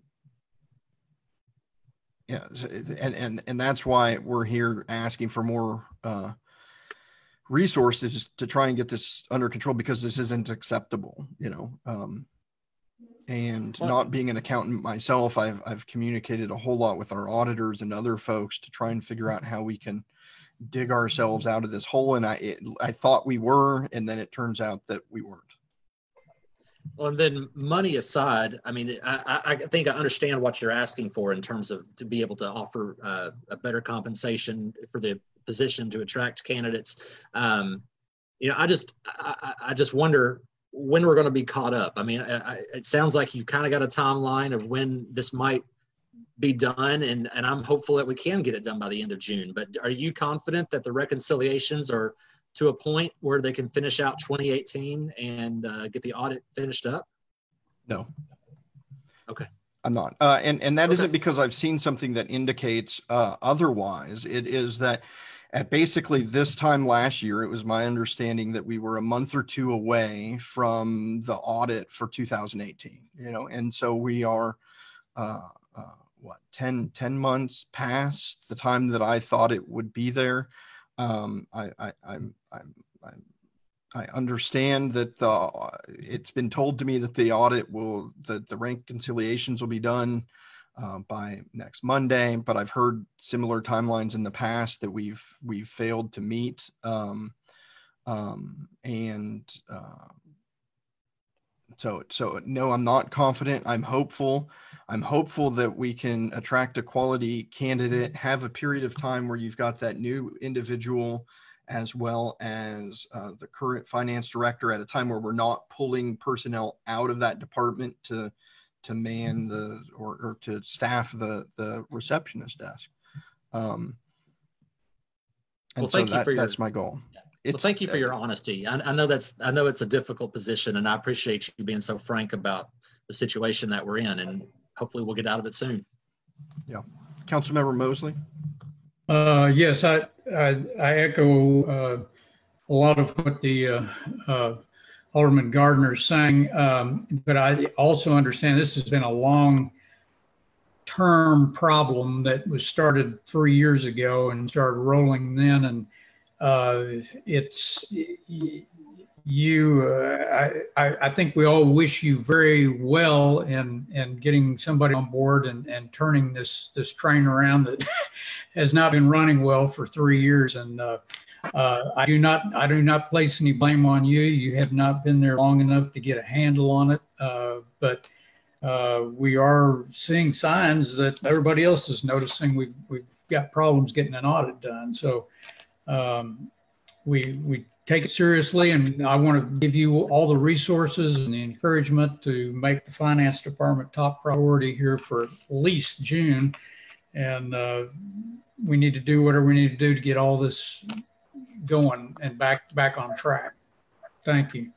yeah, and and and that's why we're here asking for more uh, resources to try and get this under control, because this isn't acceptable, you know. Um, And not being an accountant myself, I've, I've communicated a whole lot with our auditors and other folks to try and figure out how we can dig ourselves out of this hole. And I, it, I thought we were, and then it turns out that we weren't.
Well, and then money aside, I mean, I, I think I understand what you're asking for in terms of to be able to offer uh, a better compensation for the position to attract candidates. Um, you know, I just, I, I just wonder when we're going to be caught up. I mean, I, it sounds like you've kind of got a timeline of when this might be done, and, and I'm hopeful that we can get it done by the end of June. But are you confident that the reconciliations are to a point where they can finish out twenty eighteen and uh, get the audit finished up?
No.
Okay.
I'm not. Uh, and, and that
Okay.
isn't because I've seen something that indicates uh, otherwise. It is that at basically this time last year, it was my understanding that we were a month or two away from the audit for two thousand eighteen, you know, and so we are, uh, uh, what, ten, ten months past the time that I thought it would be there. Um, I, I, I'm, I'm, I'm, I understand that the, it's been told to me that the audit will, that the reconciliations will be done Uh, by next Monday, but I've heard similar timelines in the past that we've we've failed to meet, um, um, and uh, so so no, I'm not confident. I'm hopeful. I'm hopeful that we can attract a quality candidate, have a period of time where you've got that new individual, as well as uh, the current finance director, at a time where we're not pulling personnel out of that department to to man the or, or to staff the the receptionist desk. Um, and
well, thank
so
you
that,
for your,
that's my goal.
Well, thank you for your honesty. I, I know that's I know it's a difficult position, and I appreciate you being so frank about the situation that we're in, and hopefully we'll get out of it soon.
Yeah, Councilmember Mosley.
Uh, yes, I I, I echo uh, a lot of what the uh, uh, Alderman Gardner is saying, um, but I also understand this has been a long term problem that was started three years ago and started rolling then, and uh, it's you. Uh, I I think we all wish you very well in in getting somebody on board and and turning this this train around that has not been running well for three years. And uh, uh, I do not I do not place any blame on you. You have not been there long enough to get a handle on it, uh, but. Uh, we are seeing signs that everybody else is noticing. We've, we've got problems getting an audit done. So um, we, we take it seriously, and I want to give you all the resources and the encouragement to make the finance department top priority here for at least June. And uh, we need to do whatever we need to do to get all this going and back, back on track. Thank you.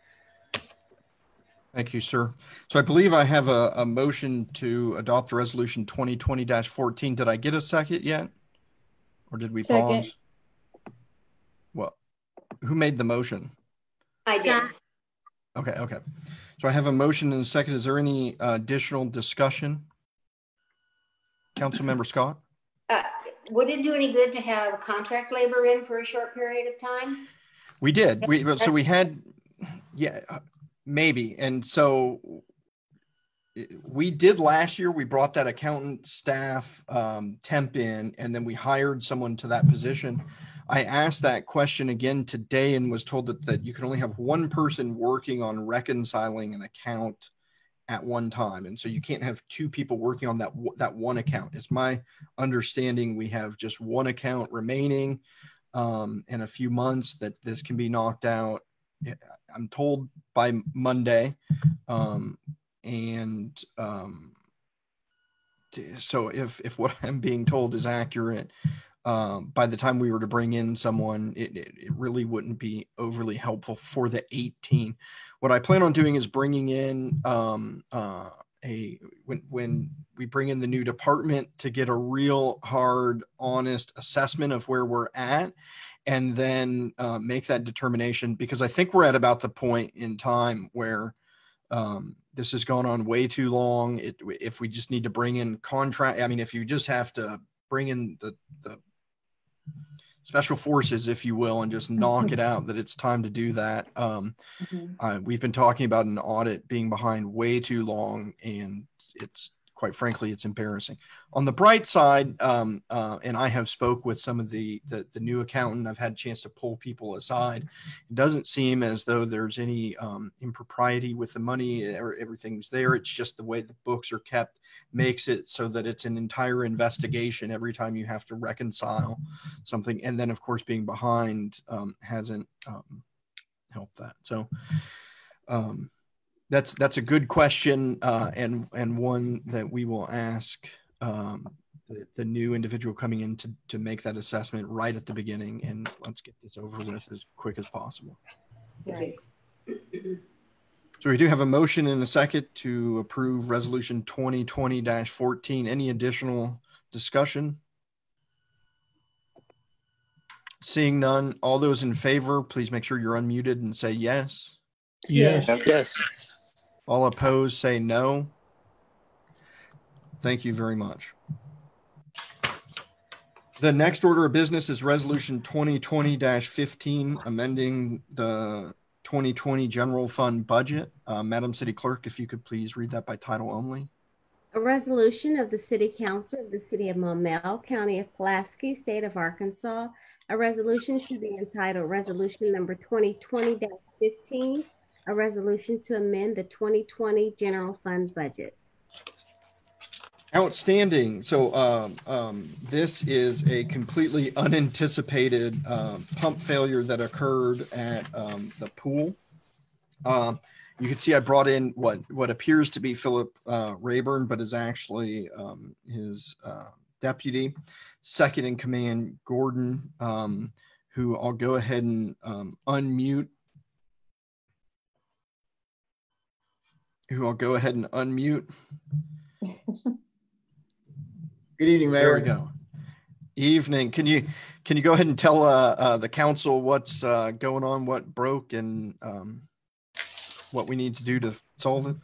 Thank you, sir. So I believe I have a, a motion to adopt resolution twenty twenty dash fourteen. Did I get a second yet? Or did we
Second.
pause? Well, who made the motion?
I did.
Okay, okay. So I have a motion and a second. Is there any uh, additional discussion? Councilmember Scott?
Uh, would it do any good to have contract labor in for a short period of time?
We did. We so we had, yeah. Maybe. And so we did last year, we brought that accountant staff um, temp in, and then we hired someone to that position. I asked that question again today and was told that, that you can only have one person working on reconciling an account at one time. And so you can't have two people working on that, that one account. It's my understanding we have just one account remaining um, in a few months that this can be knocked out. I'm told by Monday. Um, and um, so if, if what I'm being told is accurate, um, by the time we were to bring in someone, it, it, it really wouldn't be overly helpful for the eighteen. What I plan on doing is bringing in um, uh, a, when, when we bring in the new department to get a real hard, honest assessment of where we're at, and then uh, make that determination, because I think we're at about the point in time where um, this has gone on way too long. It, if we just need to bring in contract, I mean, if you just have to bring in the, the special forces, if you will, and just knock it out, that it's time to do that. Um, mm-hmm. uh, we've been talking about an audit being behind way too long, and it's, quite frankly, it's embarrassing. On the bright side, um, uh, and I have spoke with some of the, the the new accountant. I've had a chance to pull people aside. It doesn't seem as though there's any um, impropriety with the money. Everything's there. It's just the way the books are kept makes it so that it's an entire investigation every time you have to reconcile something. And then, of course, being behind um, hasn't um, helped that. So. Um, That's that's a good question, uh, and and one that we will ask um, the, the new individual coming in to, to make that assessment right at the beginning, and let's get this over with as quick as possible.
Right.
So we do have a motion and a second to approve resolution twenty twenty dash fourteen. Any additional discussion? Seeing none, all those in favor, please make sure you're unmuted and say yes.
Yes. Yes.
All opposed, say no. Thank you very much. The next order of business is resolution twenty twenty dash fifteen, amending the twenty twenty general fund budget. Uh, Madam City Clerk, if you could please read that by title only.
A resolution of the City Council of the City of Maumelle, County of Pulaski, State of Arkansas. A resolution to be entitled Resolution Number twenty twenty dash fifteen. A resolution to amend the twenty twenty general fund budget.
Outstanding. So um, um, this is a completely unanticipated uh, pump failure that occurred at um, the pool. Uh, you can see I brought in what what appears to be Philip uh, Rayburn, but is actually um, his uh, deputy, second in command, Gordon, um, who I'll go ahead and um, unmute. Who I'll go ahead and unmute.
Good evening, Mayor.
There we go. Evening. Can you can you go ahead and tell uh, uh, the council what's uh, going on, what broke, and um, what we need to do to solve it?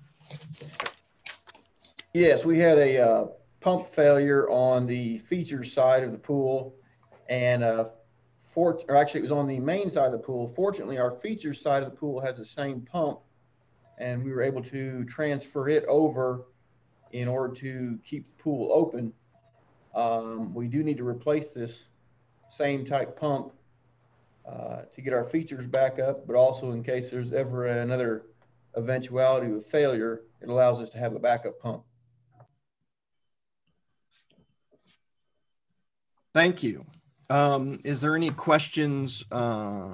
Yes, we had a uh, pump failure on the features side of the pool, and uh, for, or actually it was on the main side of the pool. Fortunately, our features side of the pool has the same pump, and we were able to transfer it over in order to keep the pool open. Um, we do need to replace this same type pump uh, to get our features back up, but also in case there's ever another eventuality of failure, it allows us to have a backup pump.
Thank you. Um, is there any questions uh,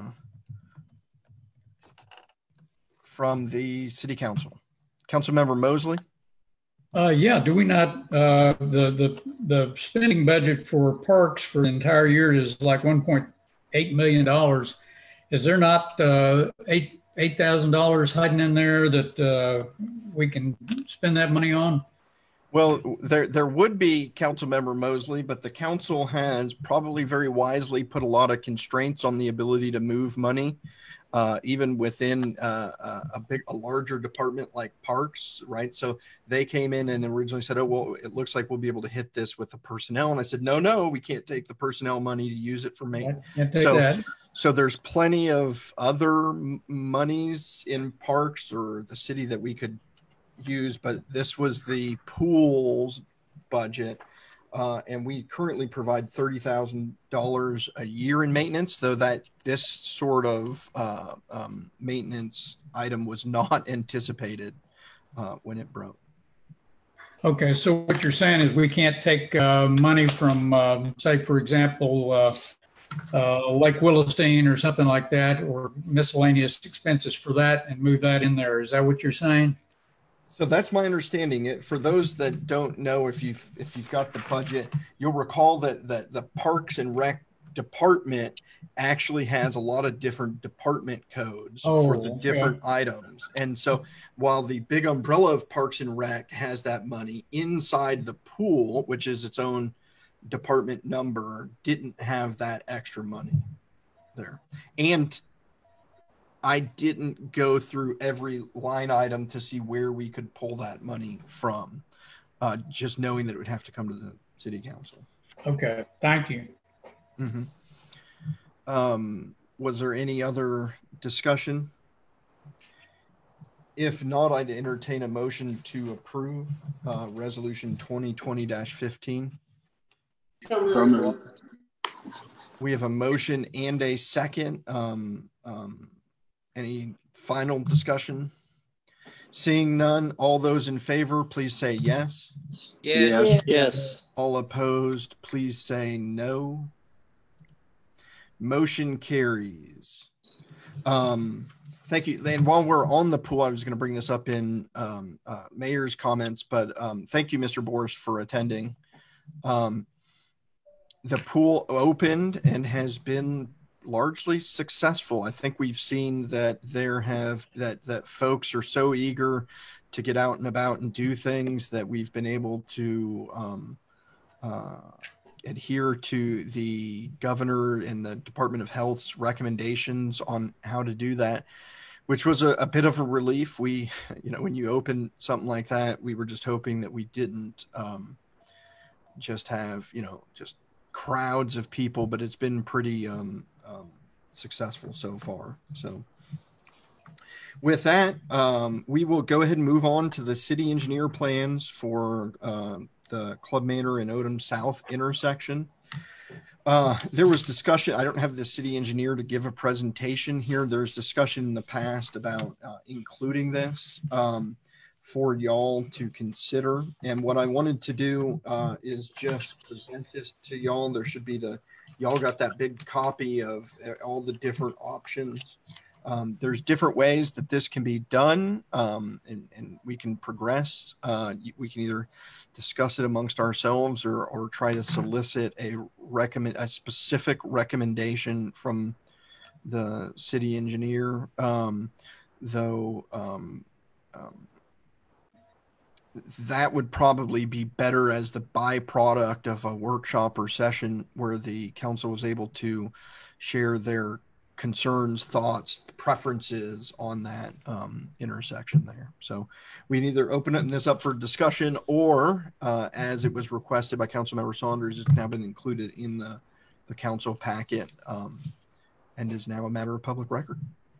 from the City Council? Councilmember Mosley?
Uh, yeah, do we not, uh, the, the, the spending budget for parks for the entire year is like one point eight million dollars. Is there not uh, eight eight thousand dollars hiding in there that uh, we can spend that money on?
Well, there there would be, Councilmember Mosley, but the council has probably very wisely put a lot of constraints on the ability to move money, uh, even within uh, a big, a larger department like parks, right? So they came in and originally said, "Oh, well, it looks like we'll be able to hit this with the personnel." And I said, "No, no, we can't take the personnel money to use it for maintenance." So, that. so there's plenty of other m- monies in parks or the city that we could use, but this was the pool's budget, uh, and we currently provide thirty thousand dollars a year in maintenance, though that this sort of uh, um, maintenance item was not anticipated uh, when it broke.
Okay, so what you're saying is we can't take uh, money from, uh, say, for example, uh, uh, Lake Willistine or something like that, or miscellaneous expenses for that and move that in there. Is that what you're saying?
So that's my understanding. It, for those that don't know, if you've if you've got the budget, you'll recall that that the Parks and Rec department actually has a lot of different department codes oh, for the different okay. items. And so while the big umbrella of Parks and Rec has that money, inside the pool, which is its own department number, didn't have that extra money there. And I didn't go through every line item to see where we could pull that money from, uh, just knowing that it would have to come to the City Council.
Okay, thank you.
Mm-hmm. Um, was there any other discussion? If not, I'd entertain a motion to approve uh, Resolution twenty twenty dash fifteen.
So
We have a motion and a second. Um, um, Any final discussion? Seeing none, all those in favor, please say yes.
Yes.
Yes. Yes.
All opposed, please say no. Motion carries. Um, thank you. And while we're on the pool, I was going to bring this up in um, uh, Mayor's comments, but um, thank you, Mister Boris, for attending. Um, the pool opened and has been largely successful. I think we've seen that there have that that folks are so eager to get out and about and do things that we've been able to um, uh, adhere to the governor and the Department of Health's recommendations on how to do that, which was a, a bit of a relief. We, you know, when you open something like that, we were just hoping that we didn't um, just have, you know, just crowds of people, but it's been pretty um, um, successful so far. So with that, um, we will go ahead and move on to the city engineer plans for uh, the Club Manor and Odom South intersection. Uh, there was discussion. I don't have the city engineer to give a presentation here. There's discussion in the past about uh, including this um, for y'all to consider. And what I wanted to do uh, is just present this to y'all. There should be the, y'all got that big copy of all the different options Um, there's different ways that this can be done, um, and, and we can progress. Uh, we can either discuss it amongst ourselves or, or try to solicit a recommend a specific recommendation from the city engineer. Um, though um, um, that would probably be better as the byproduct of a workshop or session where the council was able to share their concerns, thoughts, preferences on that um, intersection there. So we can either open this up for discussion, or uh, as it was requested by Councilmember Saunders, it's now been included in the, the council packet um, and is now a matter of public record.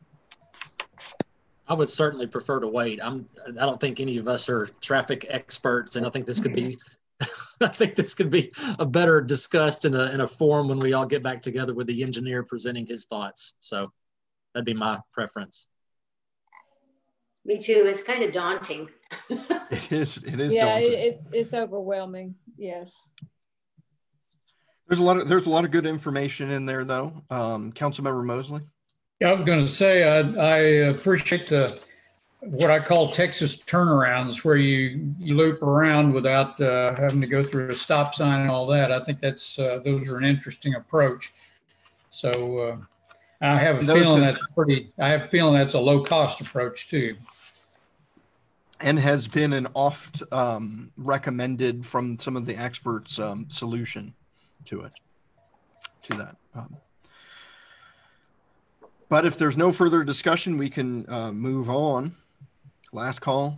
I would certainly prefer to wait. I'm, I don't think any of us are traffic experts, and I think this could be I think this could be a better discussed in a, in a forum when we all get back together with the engineer presenting his thoughts. So that'd be my preference.
Me too. It's kind of daunting.
It is. It is.
Yeah,
daunting.
it's it's overwhelming. Yes.
There's a lot of there's a lot of good information in there, though. Um, Councilmember Mosley.
Yeah, I was going to say I, I appreciate the what I call Texas turnarounds, where you, you loop around without uh, having to go through a stop sign and all that. I think that's uh, those are an interesting approach. So uh, I have a
Those
feeling
have,
that's pretty. I have a feeling that's a low cost approach too,
and has been an oft um, recommended from some of the experts um, solution to it, to that. Um, but if there's no further discussion, we can uh, move on. Last call.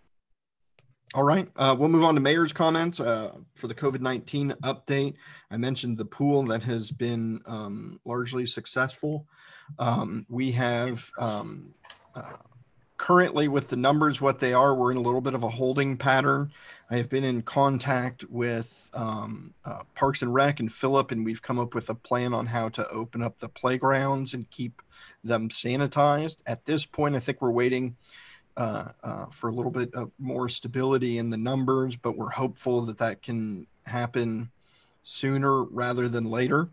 All right, uh, we'll move on to mayor's comments uh, for the COVID nineteen update. I mentioned the pool that has been um, largely successful. Um, we have um, uh, currently, with the numbers what they are, we're in a little bit of a holding pattern. I have been in contact with um, uh, Parks and Rec and Philip, and we've come up with a plan on how to open up the playgrounds and keep them sanitized. At this point, I think we're waiting Uh, uh, for a little bit of more stability in the numbers, but we're hopeful that that can happen sooner rather than later.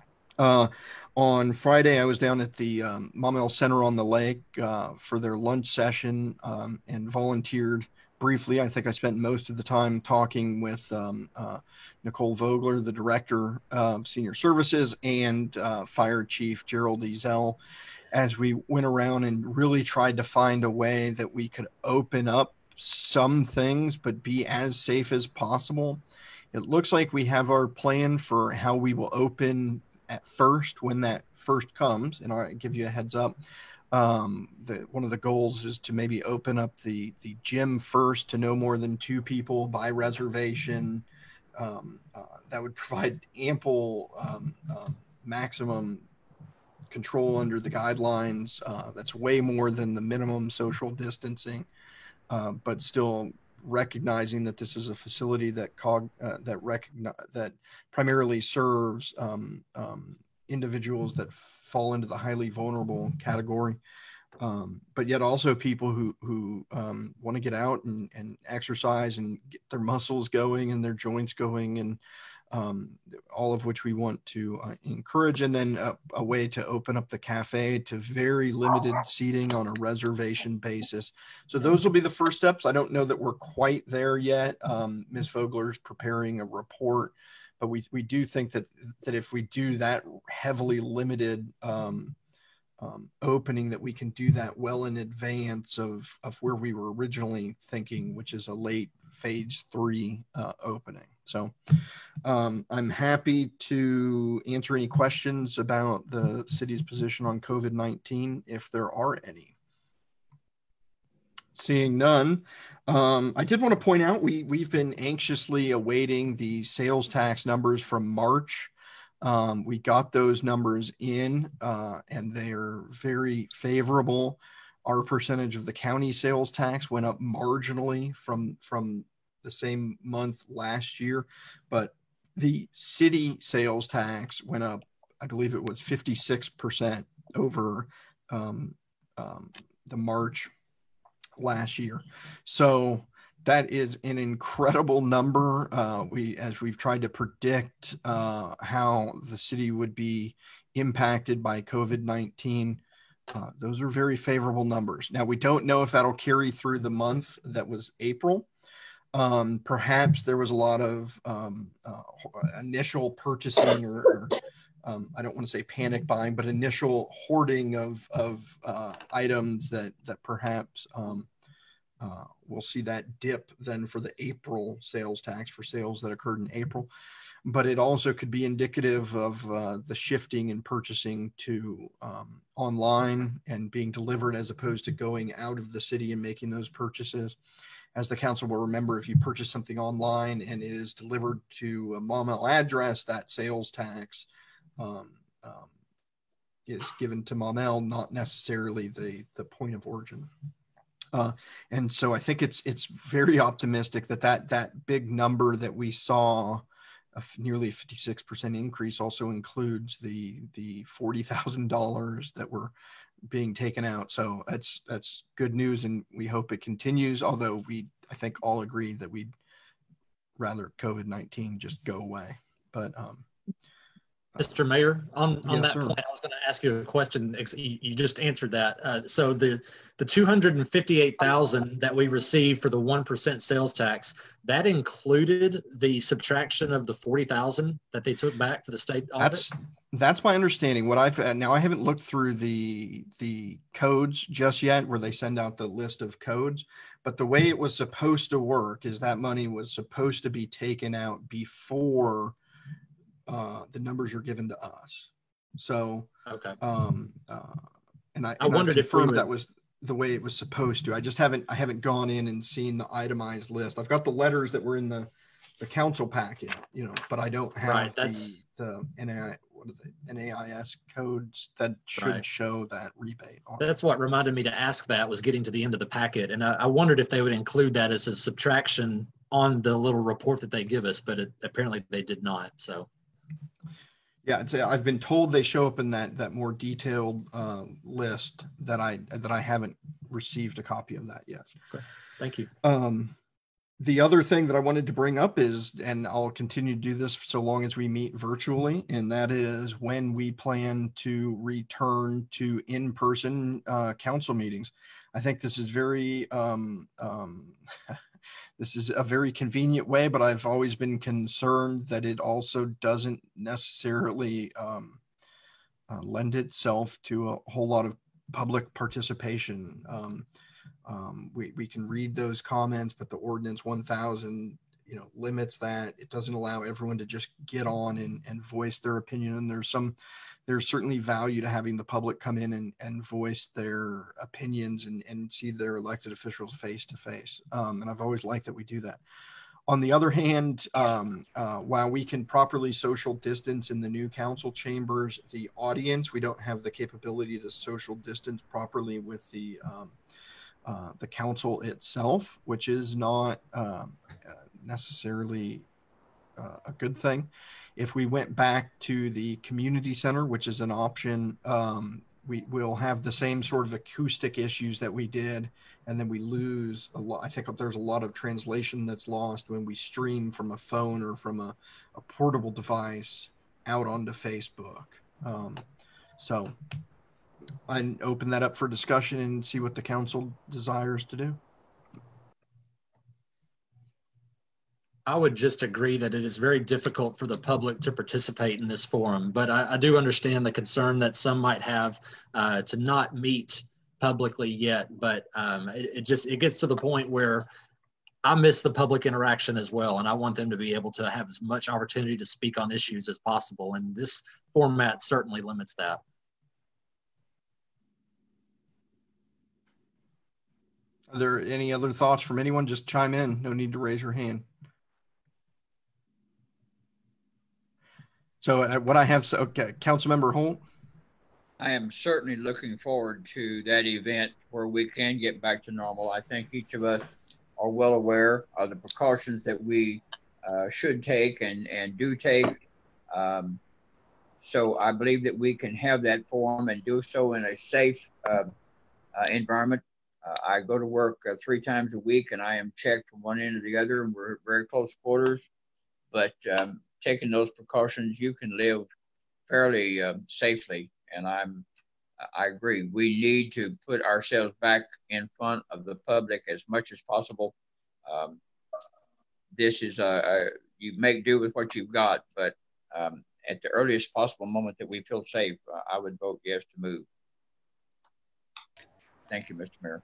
Uh, on Friday, I was down at the um, Maumelle Center on the Lake uh, for their lunch session um, and volunteered briefly. I think I spent most of the time talking with um, uh, Nicole Vogler, the Director of Senior Services, and uh, Fire Chief Gerald Ezel, as we went around and really tried to find a way that we could open up some things, but be as safe as possible. It looks like we have our plan for how we will open at first when that first comes. And I'll give you a heads up. Um, the, one of the goals is to maybe open up the, the gym first to no more than two people by reservation. Um, uh, that would provide ample um, um, maximum control under the guidelines. Uh, that's way more than the minimum social distancing, uh, but still recognizing that this is a facility that cog uh, that recognize that primarily serves um, um, individuals that fall into the highly vulnerable category, um, but yet also people who who um, want to get out and, and exercise and get their muscles going and their joints going, and Um, all of which we want to uh, encourage, and then a, a way to open up the cafe to very limited seating on a reservation basis. So those will be the first steps. I don't know that we're quite there yet. Um, Miz Vogler is preparing a report, but we, we do think that, that if we do that heavily limited um, um, opening, that we can do that well in advance of, of where we were originally thinking, which is a late phase three uh, opening. So um, I'm happy to answer any questions about the city's position on COVID nineteen, if there are any. Seeing none, um, I did want to point out we, we've been anxiously awaiting the sales tax numbers from March. Um, we got those numbers in uh, and they're very favorable. Our percentage of the county sales tax went up marginally from, from the same month last year, but the city sales tax went up, I believe it was fifty-six percent over um, um, the March last year. So that is an incredible number. Uh, we, as we've tried to predict uh, how the city would be impacted by COVID nineteen, Uh, those are very favorable numbers. Now, we don't know if that'll carry through the month that was April. Um, perhaps there was a lot of um, uh, initial purchasing or, or um, I don't want to say panic buying, but initial hoarding of, of uh, items that, that perhaps um, uh, we'll see that dip then for the April sales tax for sales that occurred in April. But it also could be indicative of uh, the shifting in purchasing to um, online and being delivered as opposed to going out of the city and making those purchases. As the council will remember, if you purchase something online and it is delivered to a Maumelle address, that sales tax um, um, is given to Maumelle, not necessarily the, the point of origin. Uh, and so I think it's it's very optimistic that that, that big number that we saw, a nearly fifty-six percent increase, also includes the the forty thousand dollars that were being taken out. So that's that's good news, and we hope it continues. Although we, I think, all agree that we'd rather COVID nineteen just go away. But um,
Mister Mayor, on, on
yes,
that
sir.
point, I was going to ask you a question. You, you just answered that. Uh, so the the two hundred fifty-eight thousand that we received for the one percent sales tax, that included the subtraction of the forty thousand that they took back for the state audit?
That's that's my understanding. What I've now I haven't looked through the the codes just yet, where they send out the list of codes. But the way it was supposed to work is that money was supposed to be taken out before uh, the numbers are given to us. So,
okay.
Um, uh, and I,
I
and
wondered
I've
if we
confirmed
would...
that was the way it was supposed to. I just haven't I haven't gone in and seen the itemized list. I've got the letters that were in the the council packet, you know, but I don't have
right, that's...
the the N A I what are the N A I S codes that should
right.
show that rebate on.
That's what reminded me to ask that, was getting to the end of the packet, and I, I wondered if they would include that as a subtraction on the little report that they give us, but it, apparently they did not. So
yeah, it's, I've been told they show up in that that more detailed uh, list that I that I haven't received a copy of that yet.
Okay. Thank you.
Um, the other thing that I wanted to bring up is, and I'll continue to do this so long as we meet virtually, and that is when we plan to return to in-person uh, council meetings. I think this is very, um, um, this is a very convenient way, but I've always been concerned that it also doesn't necessarily um, uh, lend itself to a whole lot of public participation. Um, Um, we, we can read those comments, but the ordinance one thousand, you know, limits that. It doesn't allow everyone to just get on and, and voice their opinion. And there's some, there's certainly value to having the public come in and, and voice their opinions and, and see their elected officials face to face. Um, and I've always liked that we do that. On the other hand, um, uh, while we can properly social distance in the new council chambers, the audience, we don't have the capability to social distance properly with the, um, Uh, the council itself, which is not um, uh, necessarily uh, a good thing. If we went back to the community center, which is an option, um, we will have the same sort of acoustic issues that we did, and then we lose a lot. I think there's a lot of translation that's lost when we stream from a phone or from a, a portable device out onto Facebook. Um, so and open that up for discussion and see what the council desires to do.
I would just agree that it is very difficult for the public to participate in this forum, but I, I do understand the concern that some might have uh, to not meet publicly yet, but um, it, it just, it gets to the point where I miss the public interaction as well, and I want them to be able to have as much opportunity to speak on issues as possible, and this format certainly limits that.
Are there any other thoughts from anyone? Just chime in. No need to raise your hand. So uh, what I have, so, okay, Councilmember Holt.
I am certainly looking forward to that event where we can get back to normal. I think each of us are well aware of the precautions that we uh, should take and, and do take. Um, so I believe that we can have that forum and do so in a safe uh, uh, environment. Uh, I go to work uh, three times a week, and I am checked from one end to the other, and we're very close quarters. But um, taking those precautions, you can live fairly uh, safely. And I'm I agree. We need to put ourselves back in front of the public as much as possible. Um, this is a, a, you make do with what you've got, but um, at the earliest possible moment that we feel safe, uh, I would vote yes to move. Thank you, Mister Mayor.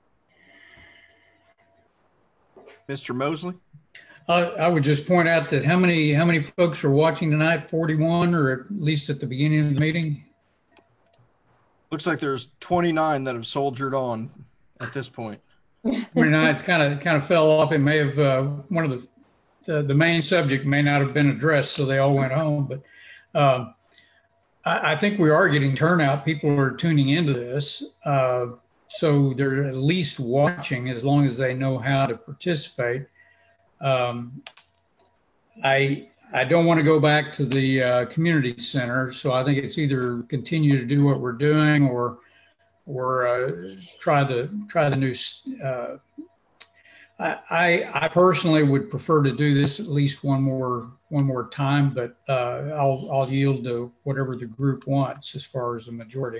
Mister Mosley?
Uh, I would just point out that how many how many folks are watching tonight? forty-one, or at least at the beginning of the meeting?
Looks like there's twenty-nine that have soldiered on at this point.
twenty-nine, it's kind of kind of fell off. It may have uh, one of the, the the main subject may not have been addressed, so they all went home. But uh, I, I think we are getting turnout. People are tuning into this, uh, so they're at least watching as long as they know how to participate. Um, I I don't want to go back to the uh, community center, so I think it's either continue to do what we're doing or or uh, try the try the new. Uh, I, I I personally would prefer to do this at least one more one more time, but uh, I'll I'll yield to whatever the group wants as far as the majority.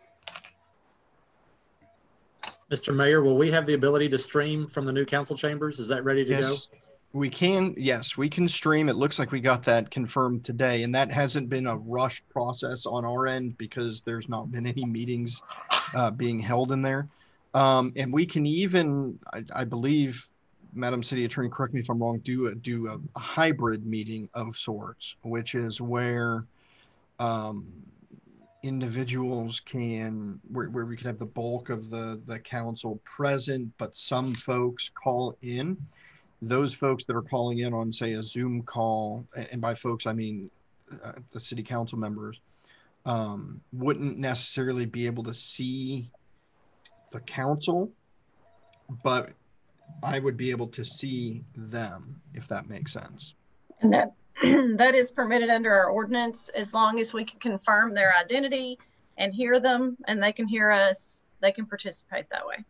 Mister Mayor, will we have the ability to stream from the new council chambers? Is that ready to
yes,
go?
We can. Yes, we can stream. It looks like we got that confirmed today, and that hasn't been a rushed process on our end because there's not been any meetings uh, being held in there. Um, and we can even, I, I believe, Madam City Attorney, correct me if I'm wrong, do a, do a, a hybrid meeting of sorts, which is where um, individuals can, where, where we could have the bulk of the, the council present, but some folks call in. Those folks that are calling in on, say, a Zoom call, and by folks, I mean uh, the city council members, um, wouldn't necessarily be able to see the council, but I would be able to see them, if that makes sense.
And that, that is permitted under our ordinance, as long as we can confirm their identity and hear them, and they can hear us, they can participate that way.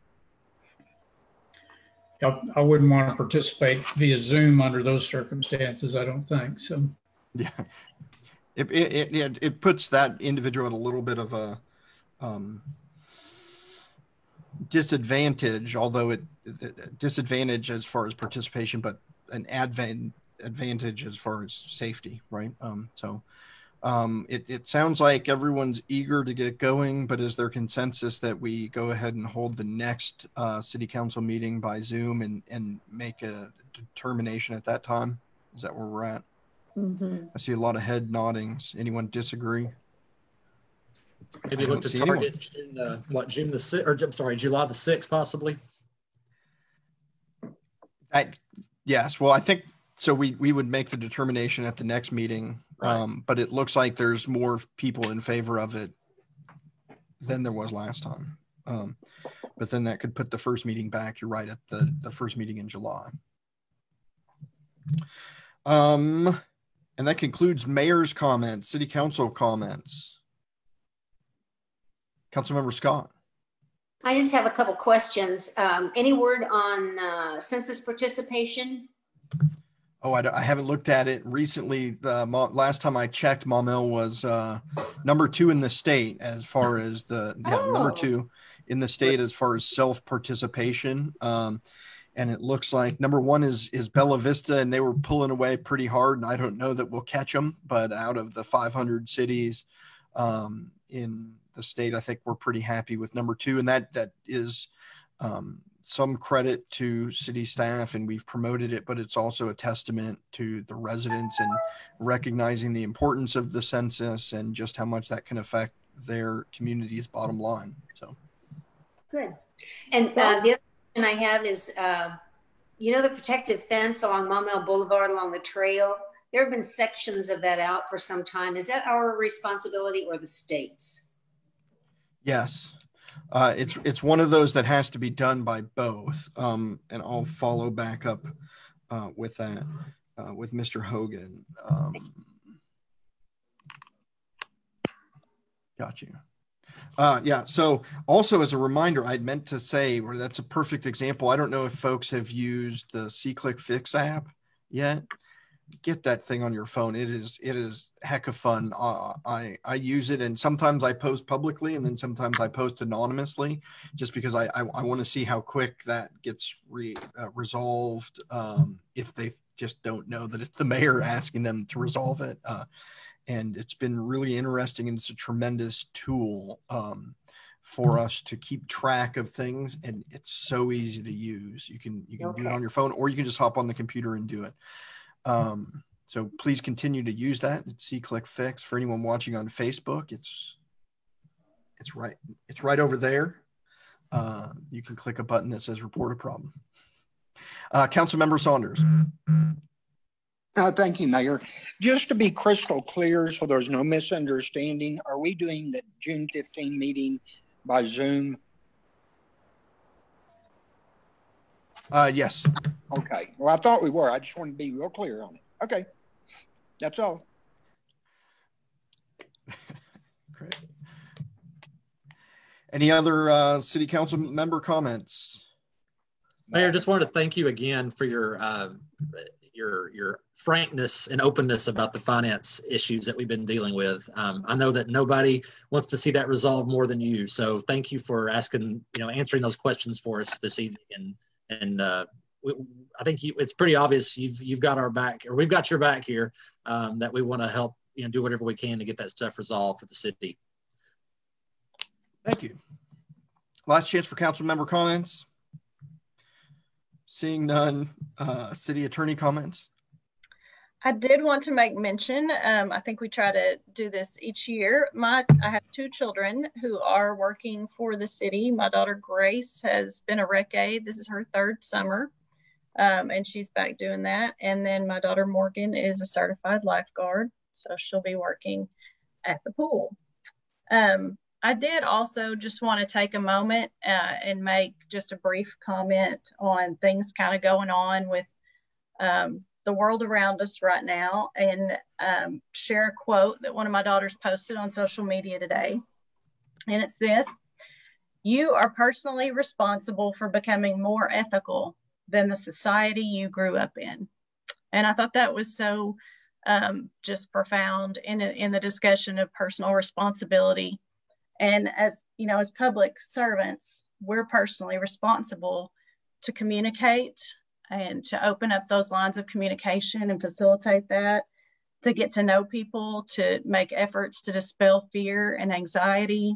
I wouldn't want to participate via Zoom under those circumstances, I don't think. So,
yeah, it it it, it puts that individual at a little bit of a um, disadvantage, although it, it disadvantage as far as participation, but an advan advantage as far as safety, right? Um, so. Um, it, it sounds like everyone's eager to get going, but is there consensus that we go ahead and hold the next uh, city council meeting by Zoom and, and make a determination at that time? Is that where we're at?
Mm-hmm.
I see a lot of head noddings. Anyone disagree?
Maybe look to target June, uh, what, June the sixth, or I'm sorry, July the sixth, possibly?
I, yes. Well, I think so. We, we would make the determination at the next meeting. Right. Um, but it looks like there's more people in favor of it than there was last time. Um, but then that could put the first meeting back. You're right, at the, the first meeting in July. Um, and that concludes mayor's comments, city council comments. Councilmember Scott.
I just have a couple questions. Um, any word on uh, census participation?
Oh, I, I haven't looked at it recently. The last time I checked, Maumelle was uh, number two in the state as far as the yeah,
oh.
number two in the state as far as self participation. Um, and it looks like number one is is Bella Vista, and they were pulling away pretty hard. And I don't know that we'll catch them, but out of the five hundred cities um, in the state, I think we're pretty happy with number two, and that that is. Um, some credit to city staff, and we've promoted it, but it's also a testament to the residents and recognizing the importance of the census and just how much that can affect their community's bottom line. So
good. And uh, the other question I have is, uh, you know, the protective fence along Maumelle Boulevard along the trail, there have been sections of that out for some time. Is that our responsibility or the state's?
Yes. Uh, it's it's one of those that has to be done by both, um, and I'll follow back up uh, with that uh, with Mister Hogan. Um, got you. Uh, yeah. So also as a reminder, I'd meant to say, where that's a perfect example. I don't know if folks have used the SeeClick Fix app yet. get that thing on your phone. It is it is heck of fun. Uh, I I use it, and sometimes I post publicly, and then sometimes I post anonymously, just because I I, I want to see how quick that gets re, uh, resolved. Um, if they just don't know that it's the mayor asking them to resolve it, uh, and it's been really interesting, and it's a tremendous tool um, for us to keep track of things, and it's so easy to use. You can you can okay. do it on your phone, or you can just hop on the computer and do it. Um, so please continue to use that. It's SeeClickFix. For anyone watching on Facebook, it's it's right it's right over there. Uh, you can click a button that says report a problem. Uh, Councilmember Saunders.
Uh, thank you, Mayor. Just to be crystal clear, so there's no misunderstanding, are we doing the June fifteenth meeting by Zoom?
Uh, yes.
Okay. Well, I thought we were. I just wanted to be real clear on it. Okay. That's all.
Great. Any other uh, city council member comments?
Mayor, just wanted to thank you again for your uh, your your frankness and openness about the finance issues that we've been dealing with. Um, I know that nobody wants to see that resolved more than you. So thank you for asking, you know, answering those questions for us this evening. And and uh, we, I think you, it's pretty obvious you've you've got our back, or we've got your back here. Um, that we want to help, you know, do whatever we can to get that stuff resolved for the city.
Thank you. Last chance for council member comments. Seeing none, uh, city attorney comments.
I did want to make mention, um, I think we try to do this each year. My, I have two children who are working for the city. My daughter Grace has been a rec aide. This is her third summer, um, and she's back doing that. And then my daughter Morgan is a certified lifeguard, so she'll be working at the pool. Um, I did also just want to take a moment uh, and make just a brief comment on things kind of going on with um, the world around us right now, and um, share a quote that one of my daughters posted on social media today. And it's this: "You are personally responsible for becoming more ethical than the society you grew up in." And I thought that was so um, just profound in, in the discussion of personal responsibility. And as you know, as public servants, we're personally responsible to communicate and to open up those lines of communication and facilitate that, to get to know people, to make efforts to dispel fear and anxiety,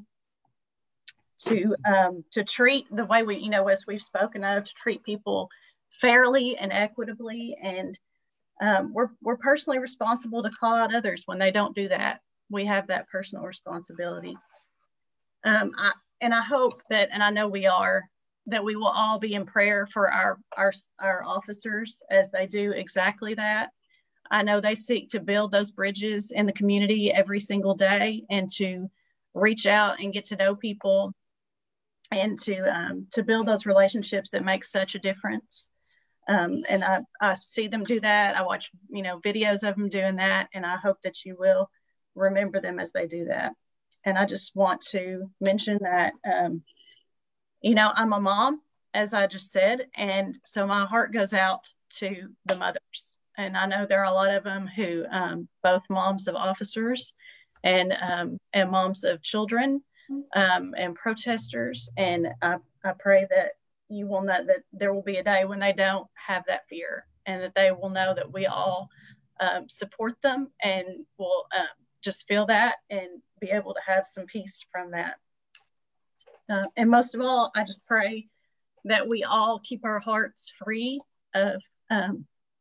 to um, to treat the way we, you know, as we've spoken of, to treat people fairly and equitably. And um, we're, we're personally responsible to call out others when they don't do that. We have that personal responsibility. Um, I, and I hope that, and I know we are, that we will all be in prayer for our, our, our officers as they do exactly that. I know they seek to build those bridges in the community every single day, and to reach out and get to know people, and to, um, to build those relationships that make such a difference. Um, and I, I see them do that. I watch, you know, videos of them doing that, and I hope that you will remember them as they do that. And I just want to mention that, um, you know, I'm a mom, as I just said, and so my heart goes out to the mothers. And I know there are a lot of them who, um, both moms of officers and um, and moms of children um, and protesters. And I, I pray that you will know that there will be a day when they don't have that fear, and that they will know that we all um, support them, and will um, just feel that and be able to have some peace from that. Uh, and most of all, I just pray that we all keep our hearts free of um,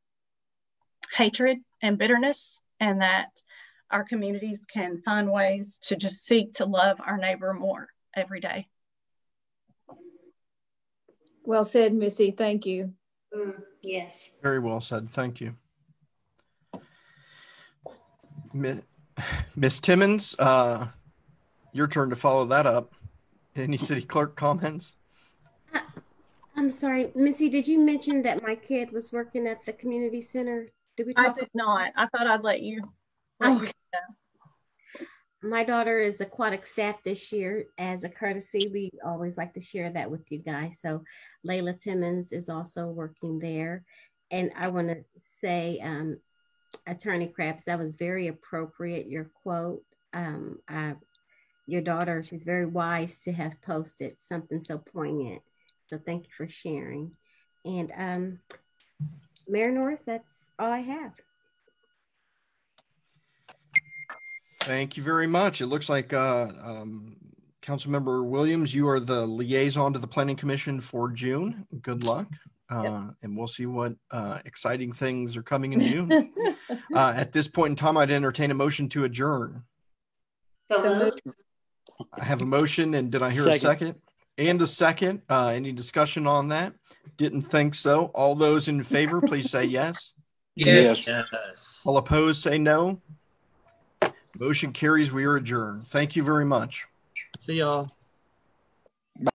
hatred and bitterness, and that our communities can find ways to just seek to love our neighbor more every day.
Well said, Missy. Thank you.
Mm, yes.
Very well said. Thank you. Miss Timmons, uh, your turn to follow that up. Any city clerk comments?
Uh, I'm sorry, Missy, did you mention that my kid was working at the community center? Did we talk?
I did not. I thought I'd let you. Let
Oh,
you know.
My daughter is aquatic staff this year. As a courtesy, we always like to share that with you guys. So Layla Timmons is also working there. And I want to say, um, Attorney Krabs, that was very appropriate, your quote. Um, I, your daughter, she's very wise to have posted something so poignant. So thank you for sharing. And um, Mayor Norris, that's all I have.
Thank you very much. It looks like uh, um, Councilmember Williams, you are the liaison to the Planning Commission for June. Good luck. Uh, yep. And we'll see what uh, exciting things are coming in June. uh, at this point in time, I'd entertain a motion to adjourn.
So moved.
I have a motion, and did I hear
Second.
a second? And a second. Uh, any discussion on that? Didn't think so. All those in favor, please say yes.
Yes.
Yes.
All opposed, say no. Motion carries. We are adjourned. Thank you very much.
See y'all.